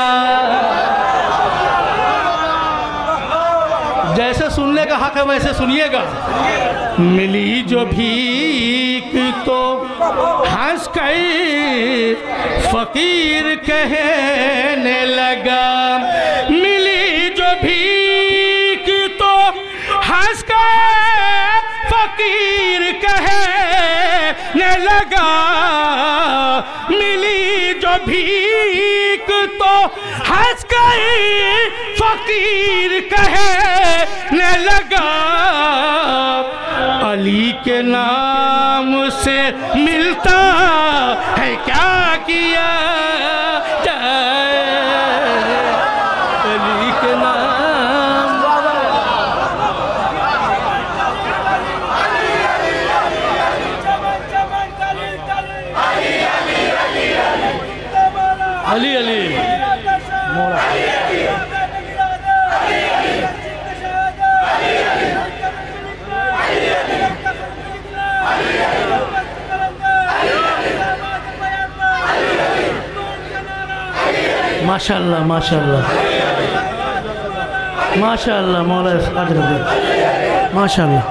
Speaker 5: जैसे सुनने का हक है वैसे सुनिएगा। मिली जो भीख तो हंस कर फ़कीर कहने लगा, मिली जो भीख तो हंस कर फ़कीर कहने लगा, मिली जो भीख तो हंस कर फ़कीर कहने लगा। अली के नाम से मिलता है क्या किया जाए, अली के नाम। अली अली माशाअल्लाह माशाअल्लाह माशाअल्लाह मौला अजर दे माशाअल्लाह।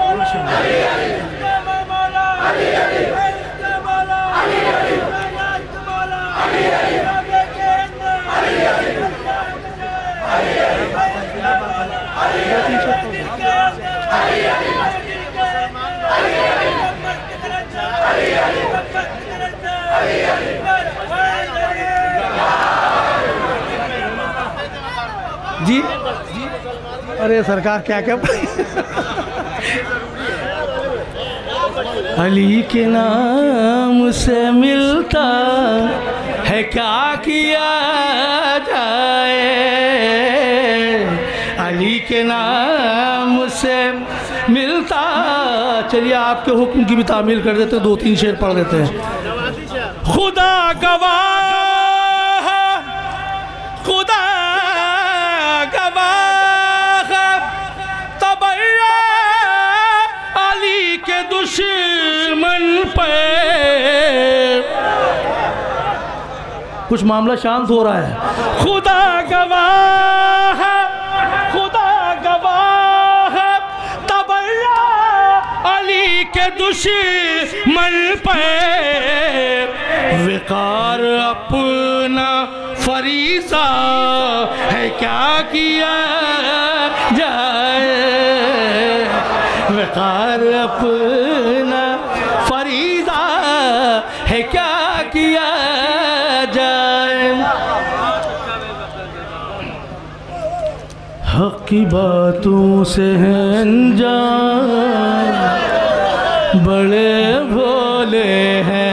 Speaker 5: जी अरे सरकार क्या क्या अली के नाम से मिलता है क्या किया जाए, अली के नाम से मिलता चलिए आपके हुक्म की भी तामील कर देते, दो तीन शेर पढ़ देते हैं। खुदा गवाह, खुदा गवाह, तबर्रा अली के दुश्मन पे। कुछ मामला शांत हो रहा है। खुदा गवाह, खुदा गवाह, तबर्रा अली के दुश्मन पे। विकार अपना फरीसा है क्या किया जाए, विकार अपना फरीसा है क्या किया जाए। हक की बातों से है अनजान, बड़े भोले हैं।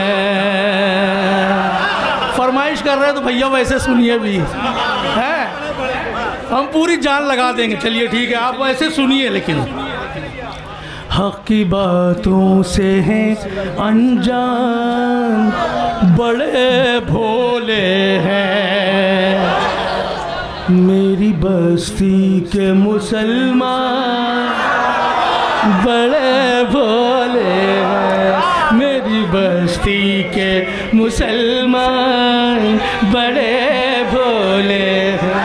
Speaker 5: फरमाइश कर रहे हैं तो भैया वैसे सुनिए भी है, हम पूरी जान लगा देंगे। चलिए ठीक है, आप वैसे सुनिए। लेकिन हक की बातों से हैं अनजान, बड़े भोले हैं। मेरी बस्ती के मुसलमान बड़े भोले हैं। मेरी बस्ती के मुसलमान बड़े भोले हैं।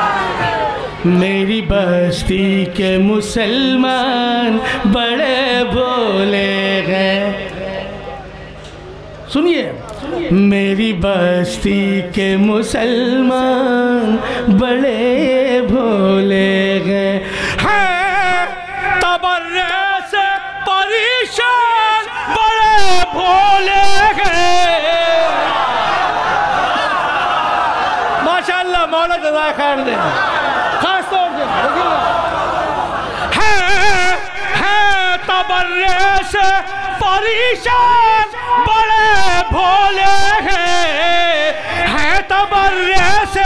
Speaker 5: मेरी बस्ती के मुसलमान बड़े भोले हैं। सुनिए, मेरी बस्ती के मुसलमान बड़े भोले हैं। हैं तबर्रे से परेशान बड़े भोले हैं। माशाअल्लाह, मौला जज़ाए खैर दे। खास तौर से हैं हैं तबर्रे से परेशान बड़े भोले हैं। हैं तबर्रे से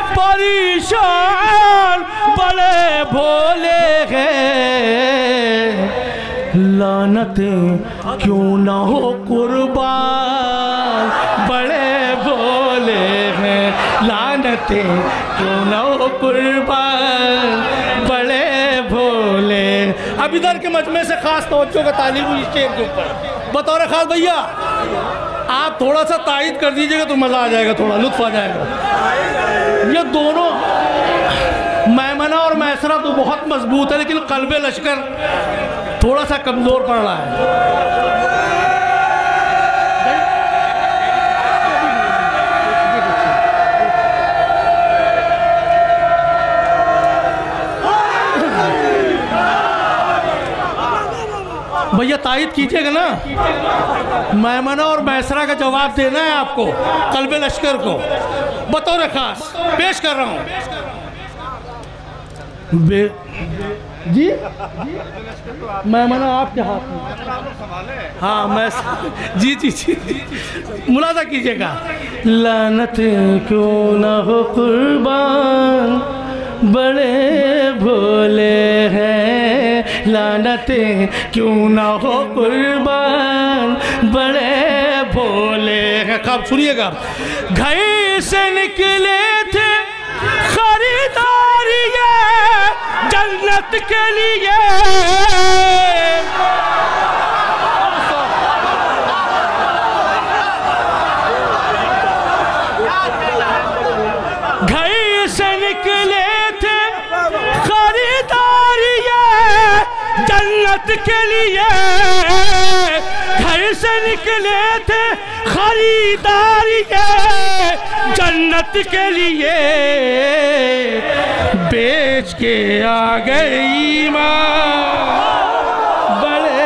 Speaker 5: परेशान बड़े भोले हैं। लानतें क्यों ना हो कुर्बान बड़े भोले हैं। लानतें क्यों ना हो कुर्बान बड़े भोले। अब इधर के मजमे से खास तवज्जो का तालीब हुई शेर के ऊपर। बतौर खास भैया आप थोड़ा सा तायद कर दीजिएगा तो मज़ा आ जाएगा, थोड़ा लुत्फ आ जाएगा। ये दोनों मैमना और मैसरा तो बहुत मजबूत है, लेकिन कल्बे लश्कर थोड़ा सा कमज़ोर पड़ रहा है। भैया तायद कीजिएगा ना, मैमना और मैसरा का जवाब देना है आपको, कल्बे लश्कर को। बतौर खास पेश कर रहा हूँ। बे जी मैमना आपके हाथ में। हाँ मैं जी जी जी मुलाजा कीजिएगा। लानत क्यों न हो कुर्बान बड़े भोले हैं। लानतें क्यों ना हो कुर्बान बड़े भोले हैं। कब सुनिएगा। घर से निकले थे खरीदारी जन्नत के लिए। घर से निकले थे खरीदारी जन्नत के लिए। घर से निकले थे खरीदारी जन्नत के लिए। बेच के आ गई माँ बड़े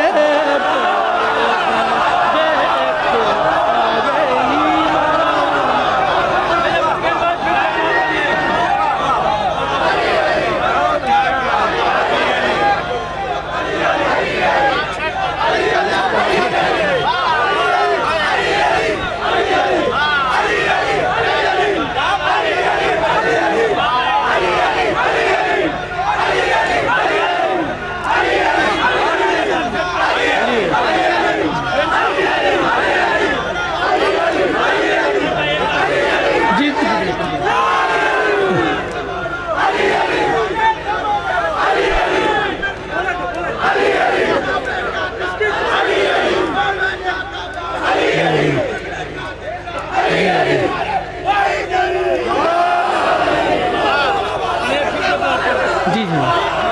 Speaker 5: जी जी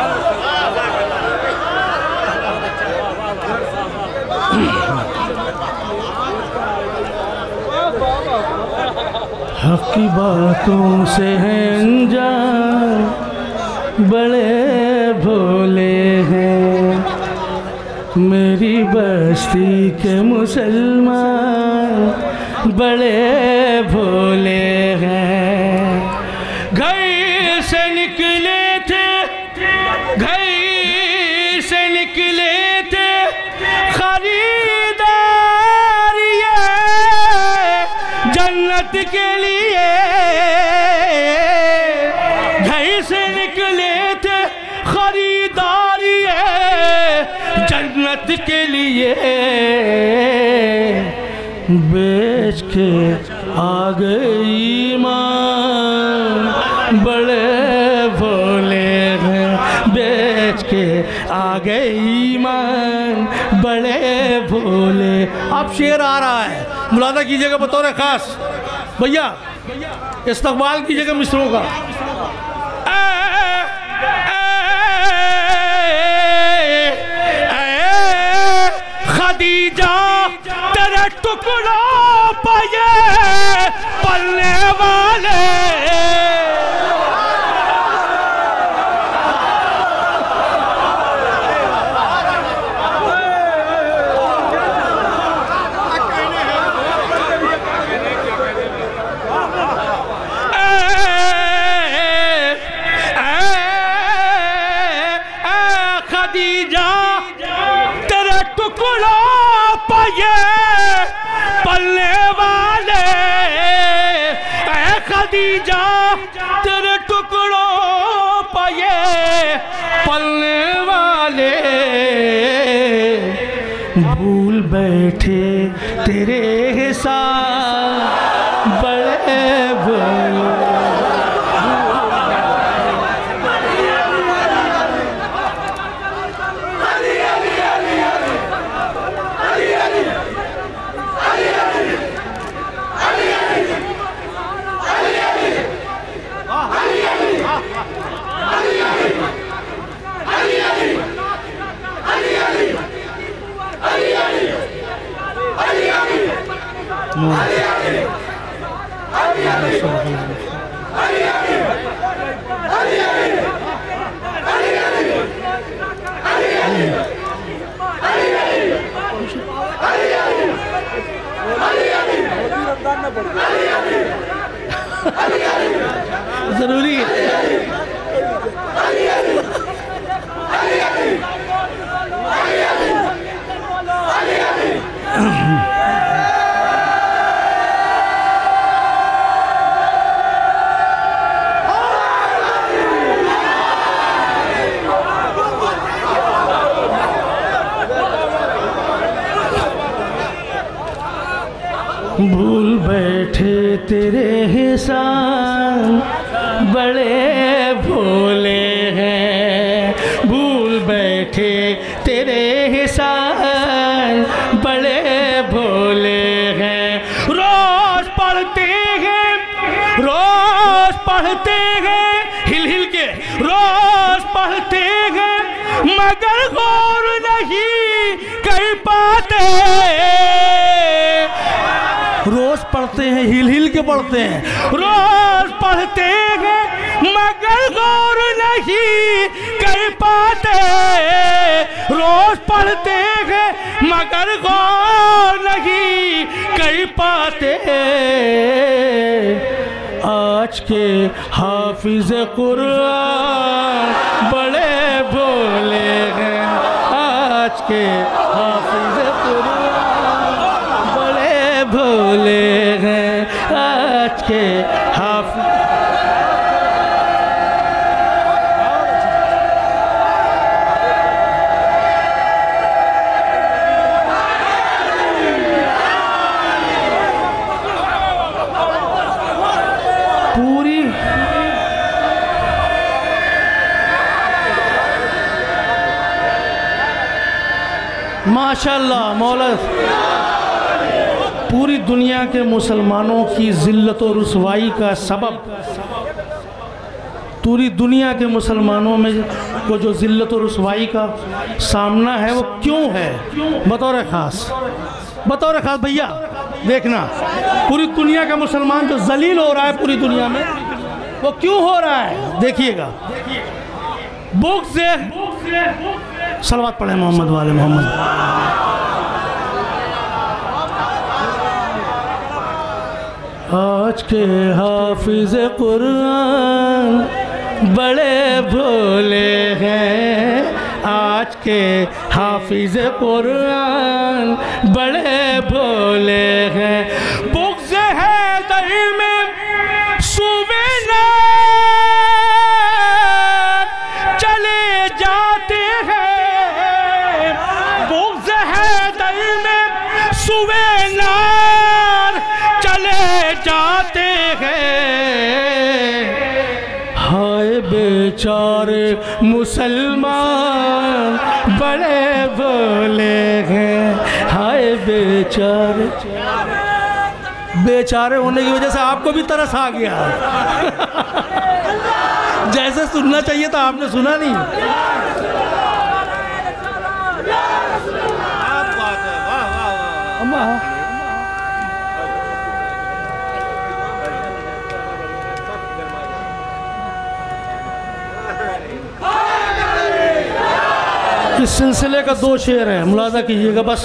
Speaker 5: हक की बातों से हैं अनजान, बड़े भोले हैं मेरी बस्ती के मुसलमान, बड़े भोले हैं। घर से निकले थे, घर से निकले थे खरीदार ये जन्नत के लिए, घर से निकले थे खरीदार ये जन्नत के लिए, बेच के आ गई ईमान, बड़े भोले हैं बेच के आ गए ईमान, बड़े भोले। अब शेर आ रहा है, मुलादा कीजिएगा बतौर खास भैया, इस्तकबाल कीजिएगा मिसरों का। खदीजा तेरे टुकड़ों पर ये पलने वाले, खदीजा तेरे टुकड़ों पर ये पलने वाले, खदीजा तेरे टुकड़ों पर ये पलने वाले, भूल बैठे तेरे हिसाब, बड़े भोले। जरूरी है। भूल बैठे तेरे हिसाब, बड़े भोले हैं, भूल बैठे तेरे हिसाब, बड़े भोले हैं। रोज पढ़ते हैं, रोज पढ़ते हैं, हिल हिल के रोज पढ़ते हैं, मगर गौर नहीं कर पाते। रोज पढ़ते हैं, हिल हिल के पढ़ते हैं, रोज पढ़ते हैं मगर गौर नहीं कर पाते, रोज पढ़ते हैं मगर गौर नहीं कर पाते। आज के हाफिज कुरान बड़े भोले हैं, आज के हाफिज कुरान बड़े भोले हैं, आज के हाफिज। पूरी माशाल्लाह मौला पूरी दुनिया के मुसलमानों की ज़िल्लत और रुसवाई का सबब, पूरी दुनिया के मुसलमानों में को जो ज़िल्लत और रुसवाई का सामना है वो क्यों है? बतौर ख़ास बतौर ख़ास भैया देखना, पूरी दुनिया का मुसलमान जो जलील हो रहा है पूरी दुनिया में, वो क्यों हो रहा है? देखिएगा, बुक से सलवात पढ़े मोहम्मद वाले मोहम्मद। आज के हाफिज कुरान बड़े भोले हैं, आज के हाफिज कुरान बड़े भोले हैं। बुग़्ज़ है दिल में सुबेना चले जाते हैं, बुग़्ज़ है दिल में सुबेना चले जाते हैं। हाय बेचारे मुसलमान बड़े भोले हैं, हाय बेचारे। बेचारे होने की वजह से आपको भी तरस आ गया। जैसे सुनना चाहिए था आपने सुना नहीं। अम्मा इस सिलसिले का दो शेर है, मुलाजा कीजिएगा बस।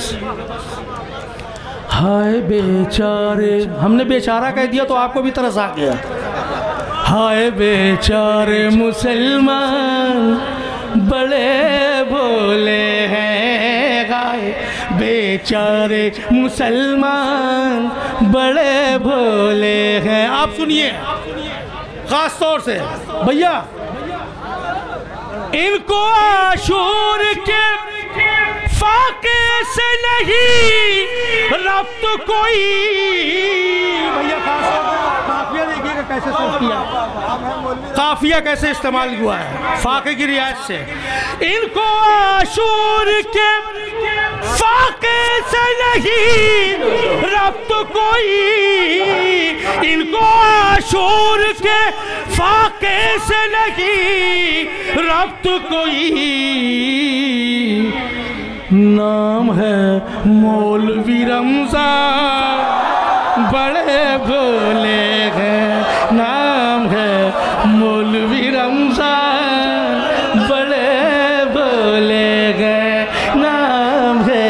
Speaker 5: हाय बेचारे, हमने बेचारा कह दिया तो आपको भी तरस आ गया। हाय बेचारे मुसलमान बड़े भोले हैं, हाय बेचारे मुसलमान बड़े भोले हैं। आप सुनिए खास तौर से भैया, इनको आशूर के फाके से नहीं रब्त कोई। भैया काफिया देखिएगा कैसे सोच किया, काफिया कैसे इस्तेमाल हुआ है फाके की रियायत से। इनको आशूर के फाके से नहीं रब्त कोई, इनको आशूर के फाके से नहीं रब्त कोई। नाम है मौलवी रमज़ान बड़े भोले हैं, नाम है मौलवी रमज़ान बड़े भोले हैं, नाम है।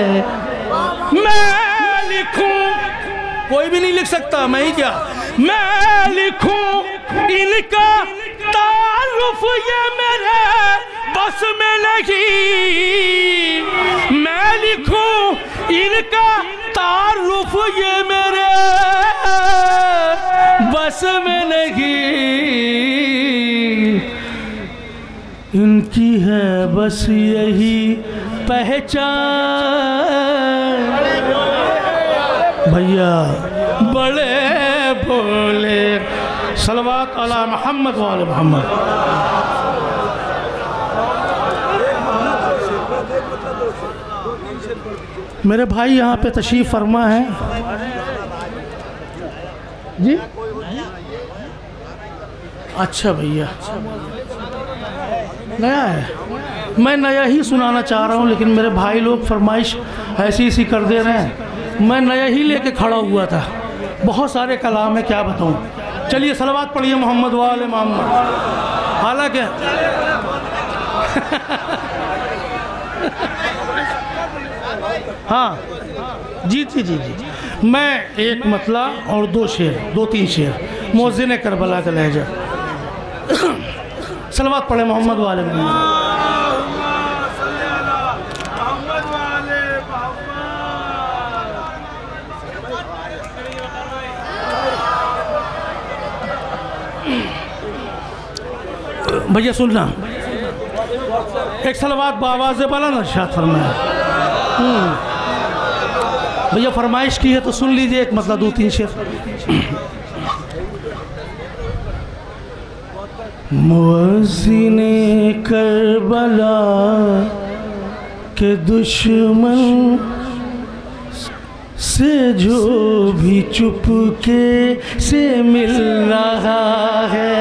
Speaker 5: मैं लिखूं, कोई भी नहीं लिख सकता, मैं ही क्या, मैं लिखूं इनका तारुफ ये मेरे बस में नहीं। मैं लिखूं इनका तारुफ ये मेरे बस में नहीं। इनकी है बस यही पहचान। भैया बड़े भोले, सलवात अला मोहम्मद वाले मोहम्मद। मेरे भाई यहाँ पे तशरीफ़ फरमा है जी। अच्छा भैया नया है, मैं नया ही सुनाना चाह रहा हूँ, लेकिन मेरे भाई लोग फरमाइश ऐसी ऐसी कर दे रहे हैं, मैं नया ही लेके खड़ा हुआ था। बहुत सारे कलाम है, क्या बताऊँ। चलिए सलवात पढ़िए मोहम्मद वाले मोहम्मद। हालांकि हाँ जी जी जी जी मैं एक मतला और दो शेर, दो तीन शेर मौज़िन करबला का लहजा। सलवात पढ़े मोहम्मद वाले मोहम्मद। भैया सुनना, एक सलवात बावाज़ बाला नशात फरमाया। भैया फरमाइश की है तो सुन लीजिए, एक मतलब दो तीन शेर। मुअज़्ज़िने करबला के दुश्मन से जो भी चुपके से मिल रहा है,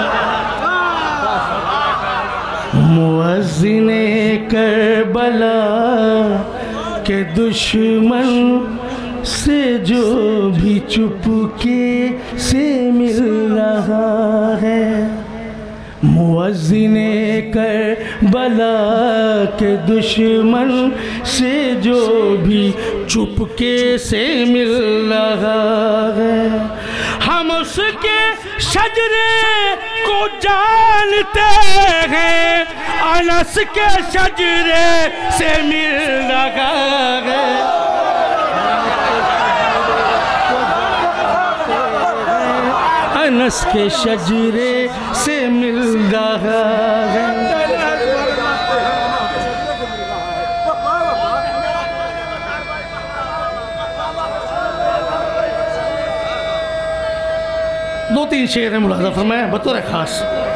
Speaker 5: मुअज़्ज़िने करबला के दुश्मन से जो भी चुपके से मिल रहा है, मुअज़्ज़िने करबला के दुश्मन से जो भी चुपके से मिल रहा है। हम उसके शजरे को जानते हैं, अनस के शजरे से मिल रहा है। अनस के शजरे से मिल रहा है। दो तीन शेर है मुलाज़ा फरमाया बतौर खास।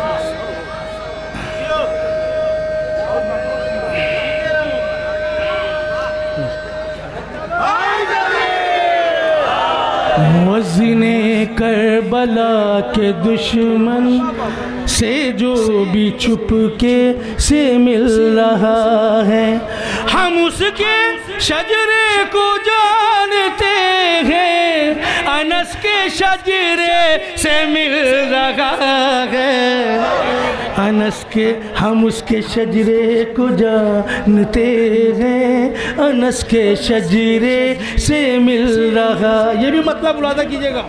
Speaker 5: मुअज़्ज़िने करबला के दुश्मन से जो भी चुपके से मिल रहा है, हम उसके शजरे को जानते हैं, अनस के शजरे से मिल रहा है। अनस के हम उसके शजरे को जानते हैं, अनस के शजरे से मिल रहा। ये भी मतलब मुलाज़ा कीजिएगा।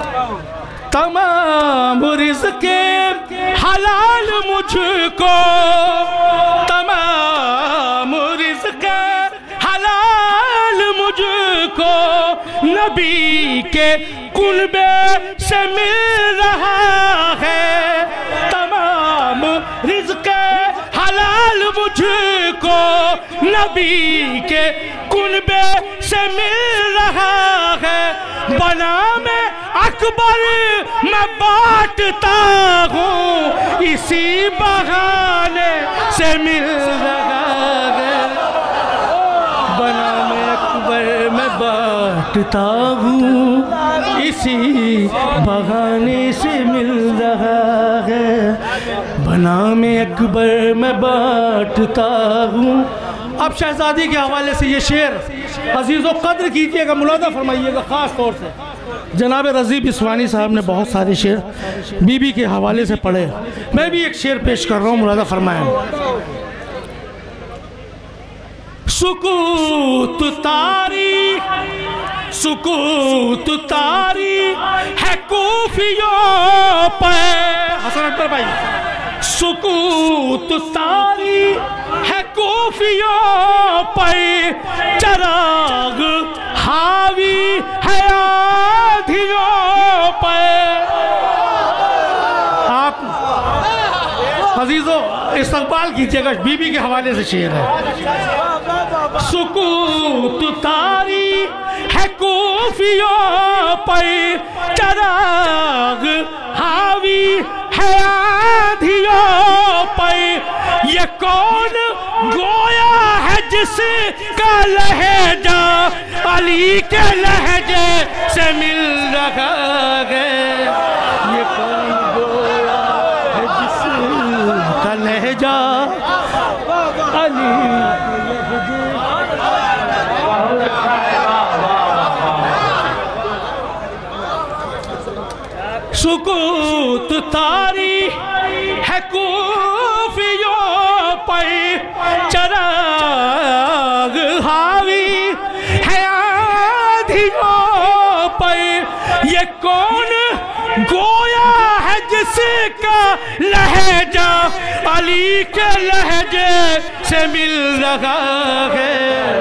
Speaker 5: तमाम रिज़्क़े हलाल मुझको, तमाम रिज़्क़े हलाल मुझको नबी के कुल्बे से मिल रहा है। तमाम रिज़्क़े हलाल मुझको नबी के कुल्बे से मिल रहा है। बना में अकबर मैं बांटता हूँ, इसी बहाने से मिल रहा है। बना में अकबर मैं बांटता हूँ, इसी बहाने से मिल रहा है। बना में अकबर मैं बांटता हूँ। अब शहजादी के हवाले से ये शेर अजीज़ो कद्र कीजिएगा, मुलाज़ा फरमाइएगा ख़ास तौर से। जनाब रज़ी बिस्वानी साहब ने बहुत सारे शेर बीबी के हवाले से पढ़े, मैं भी एक शेर पेश कर रहा हूँ, मुलाज़ा फरमाएं। सुकूत तारी सुकूत तारी है कूफियों पे, हसन अकबर भाई। सुकूत तारी है कूफियों पे, चराग हावी है आधियों पे। आप अजीजों इस्तक़बाल कीजिएगा, बीबी के हवाले से शेर है। सुकूत तारी है कूफियों पे, चराग हावी है आधियों पे। ये कौन गोया है जिसका लहजा अली के लहजे से मिल रहा है। ये कौन गोया है जिसका लहजा अली के लहजे। सुकूत तारी है कूफियों पे, चराग हावी है आधियों पे। ये कौन गोया है जिसका लहजा अली के लहजे से मिल रहा है।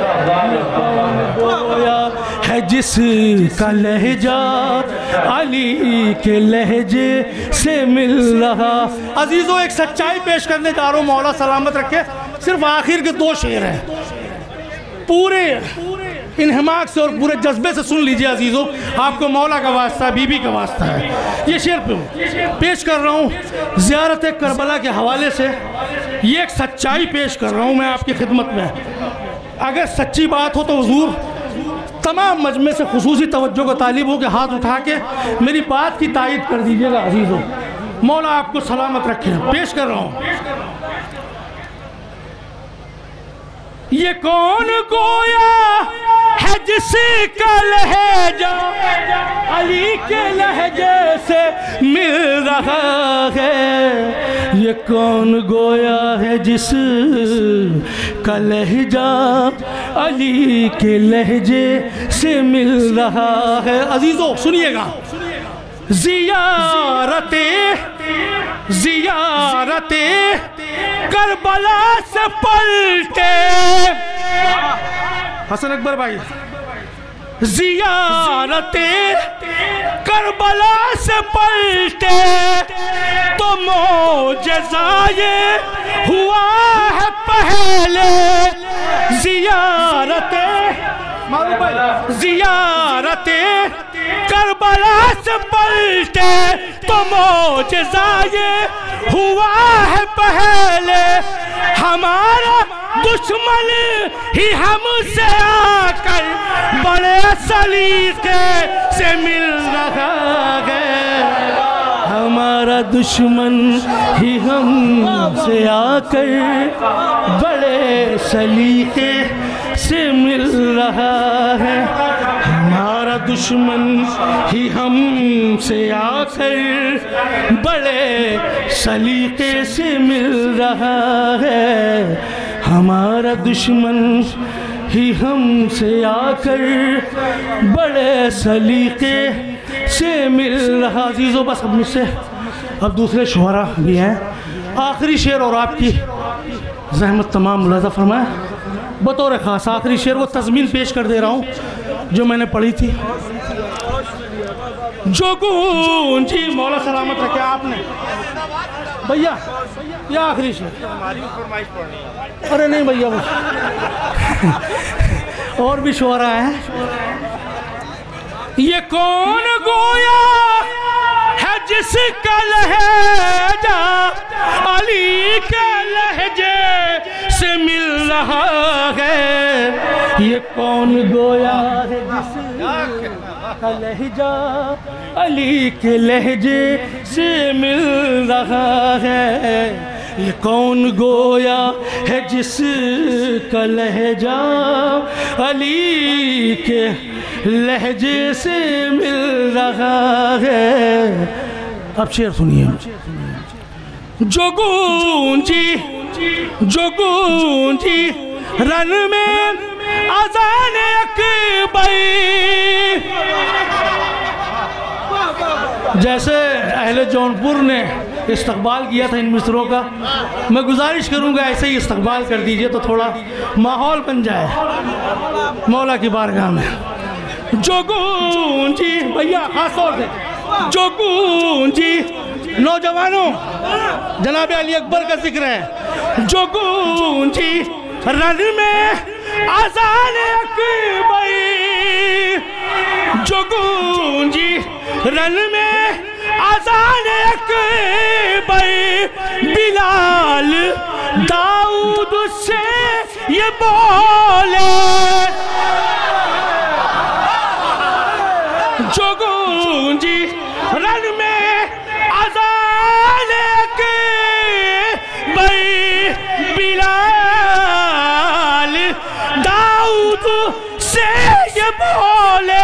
Speaker 5: गोया है जिसका लहजा अली के लहजे से मिल रहा। अजीजों एक सच्चाई पेश करने जा रहा हूँ, मौला सलामत रखे। सिर्फ आखिर के दो शेर हैं, पूरे इन्हमाक से और पूरे जज्बे से सुन लीजिए अजीजों, आपको मौला का वास्ता बीबी का वास्ता है। ये शेर पे पेश कर रहा हूँ ज़ियारत करबला के हवाले से। ये एक सच्चाई पेश कर रहा हूँ मैं आपकी खिदमत में। अगर सच्ची बात हो तो हुजूर तमाम मजमे से खुसूसी तवज्जो को तालिब हो के हाथ उठा के मेरी बात की तायीद कर दीजिएगा अजीज़ों। मौला आपको सलामत रखे। पेश कर रहा हूँ। ये कौन गोया है जिसका लहजा अली के लहजे से मिल रहा है। ये कौन गोया है जिसका लहजा अली के लहजे से मिल रहा है। अजीजों सुनिएगा, ज़ियारते ज़ियारते करबला से पलटे हसन अकबर भाई, ज़ियारते करबला से पलटे तो मौजज़ा ये हुआ है पहले। ज़ियारते ज़ियारते करबला से पलटे तो मौजज़ा ये हुआ है पहले। हमारा दुश्मन ही हमसे आकर बड़े सलीके से मिल रहा है। हमारा दुश्मन ही हमसे आकर बड़े सलीके से मिल रहा है। हमारा दुश्मन ही हमसे आकर बड़े सलीके से मिल रहा है। हमारा दुश्मन ही हमसे आकर बड़े सलीके से मिल रहा। अजीज़ों बस अब मुझसे अब दूसरे शुहरा भी हैं। आखिरी शेर और आपकी ज़हमत तमाम मुलाज़ा फरमाए। बतौर ख़ास आखिरी शेर वो तज़मीन पेश कर दे रहा हूँ जो मैंने पढ़ी थी। जो गूंजी मौला सलामत रखे आपने भैया, ये आखिरी शेर। अरे नहीं भैया वो और भी शुअरा है। ये कौन गोया है जिसका लहजा अली के लहजे से मिल रहा है। ये कौन गोया है जिसका लहजा अली के लहजे से मिल रहा है। ये कौन गोया है जिसका लहजा अली के लहजे से मिल रहा है। अब शेर सुनिए। जो गूंजी जो गूंजी रन में अज़ान अकबर, जैसे अहले जौनपुर ने इस्तकबाल किया था इन मिसरों का, मैं गुजारिश करूंगा ऐसे ही इस्तकबाल कर दीजिए तो थोड़ा माहौल बन जाए मौला की बारगाह में। जो गूंजी भैया खास तौर से जो गूंजी, नौजवानों जनाब अली अकबर का जिक्र है। जो गूंजी रन में अज़ान अकबर, जो गूंजी रन में अज़ान अकबर, बिलाल दाऊद से ये बोले। जो गूंजी रन में अज़ान अकबर, बिलाल दाऊद से ये बोले।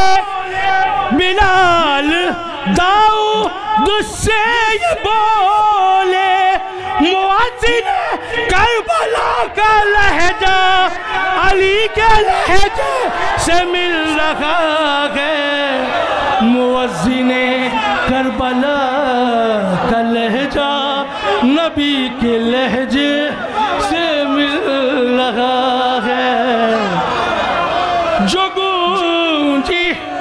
Speaker 5: बिलाल दाऊद से ये बोले। मुअज्जिन करबला का लहजा अली के लहजे से मिल रहा है। मुअज्जिन करबला का लहजा नबी के लहजे से मिल रहा है। जो गूंजी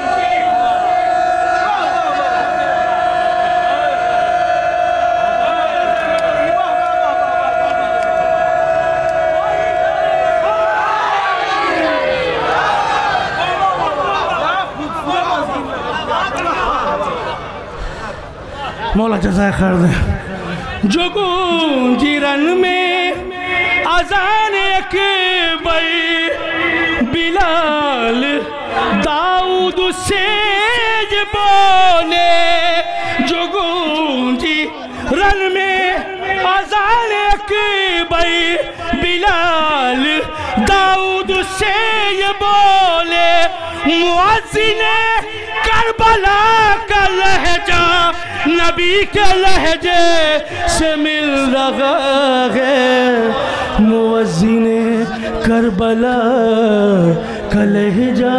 Speaker 5: मौला जज़ाए खैर दे। जो गूंजी रन में अज़ान अकबर, बिलाल दाऊद सेज बोले जो गूंजी रन में अज़ान अकबर बिलाल। दाऊद सेज बोले मुअज्जिन करबला का लहजा नबी के लहजे से मिल रहा है। मुअज्जिन करबला का लहजा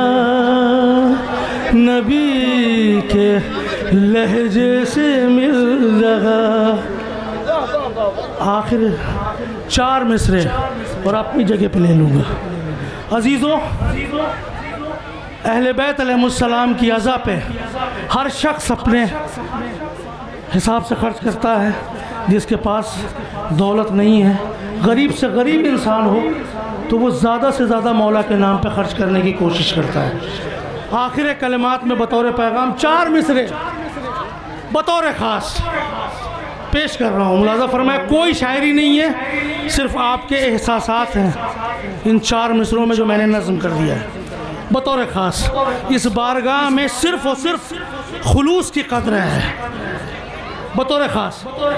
Speaker 5: नबी के लहजे से मिल रहा। आखिर चार मिसरे और अपनी जगह पे ले लूँगा। अजीज़ों, अहले बैत अलैहिमुस्सलाम की अज़ा पे हर शख्स अपने हिसाब से खर्च करता है। जिसके पास दौलत नहीं है, गरीब से गरीब इंसान हो, तो वो ज़्यादा से ज़्यादा मौला के नाम पे खर्च करने की कोशिश करता है। आखिर कलिमात में बतौर पैगाम चार मिसरे बतौर ख़ास पेश कर रहा हूँ। मुलाज़ा फरमाया, कोई शायरी नहीं है, सिर्फ आपके एहसासात हैं इन चार मिसरों में जो मैंने नज़्म कर दिया है बतौर ख़ास। इस बारगाह में सिर्फ और सिर्फ खुलूस की कदर है बतौर ख़ास।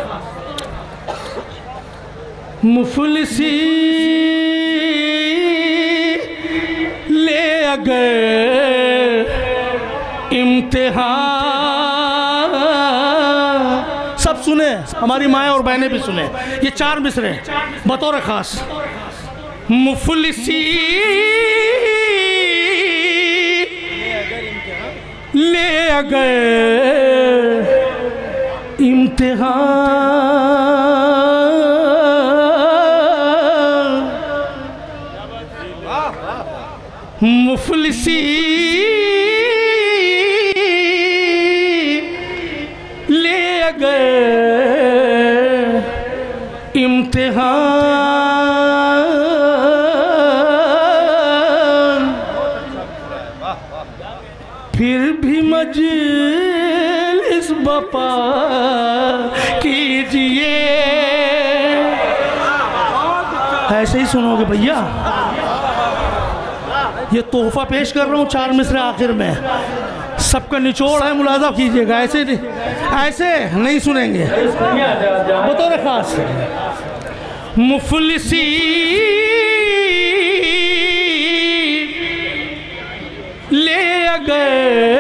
Speaker 5: मुफलिसी ले अगर इम्तिहान, सब सुने, हमारी माएँ और बहनें भी सुने, ये चार मिसरे बतौर ख़ास। मुफलिसी ले अगर इम्तिहान, मुफलिसी ले अगर इम्तिहान, फिर भी मजलिस बपा कीजिए। ऐसे ही सुनोगे भैया, ये तोहफा पेश कर रहा हूँ चार मिसरे आखिर में, सबका निचोड़ है, मुलाजा कीजिएगा। ऐसे नहीं, ऐसे नहीं सुनेंगे बतौर खास। मुफलिसी ले अगर,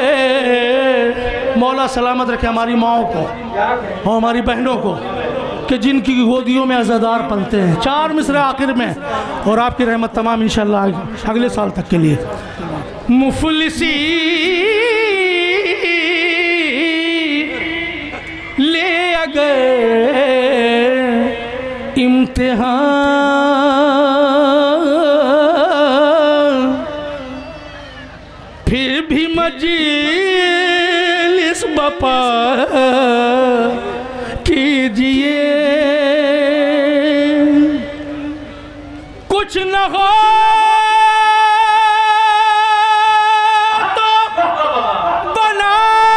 Speaker 5: मौला सलामत रखे हमारी माओं को और हमारी बहनों को कि जिनकी गोदियों में अज़ादार पलते हैं। चार मिसरे आखिर में, और आपकी रहमत तमाम इंशाअल्लाह अगले साल तक के लिए। मुफलिसी ले अगर इम्तिहान, फिर भी मजलिस बपा कीजिए। कुछ न हो तो बना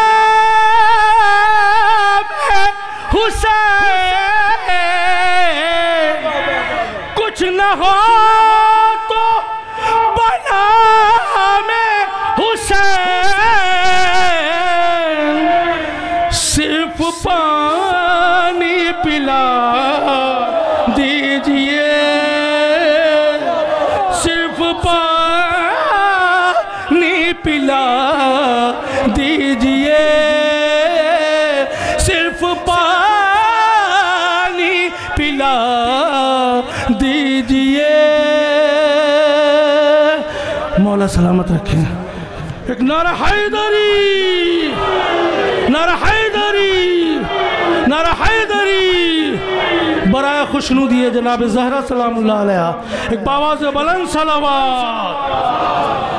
Speaker 5: हुसैन, कुछ न हो तो बना में हुसैन, सिर्फ पानी पिला दीजिए, सिर्फ पानी पिला दीजिए, सिर्फ पानी पिला दीजिए। मौला सलामत रखें। एक नारा हैदरी, नारा हैदरी, नारा हैदरी बराए खुशनुदी जनाब ज़हरा सलामुल्लाह अलैहा। एक बाबा से बुलंद सलावत।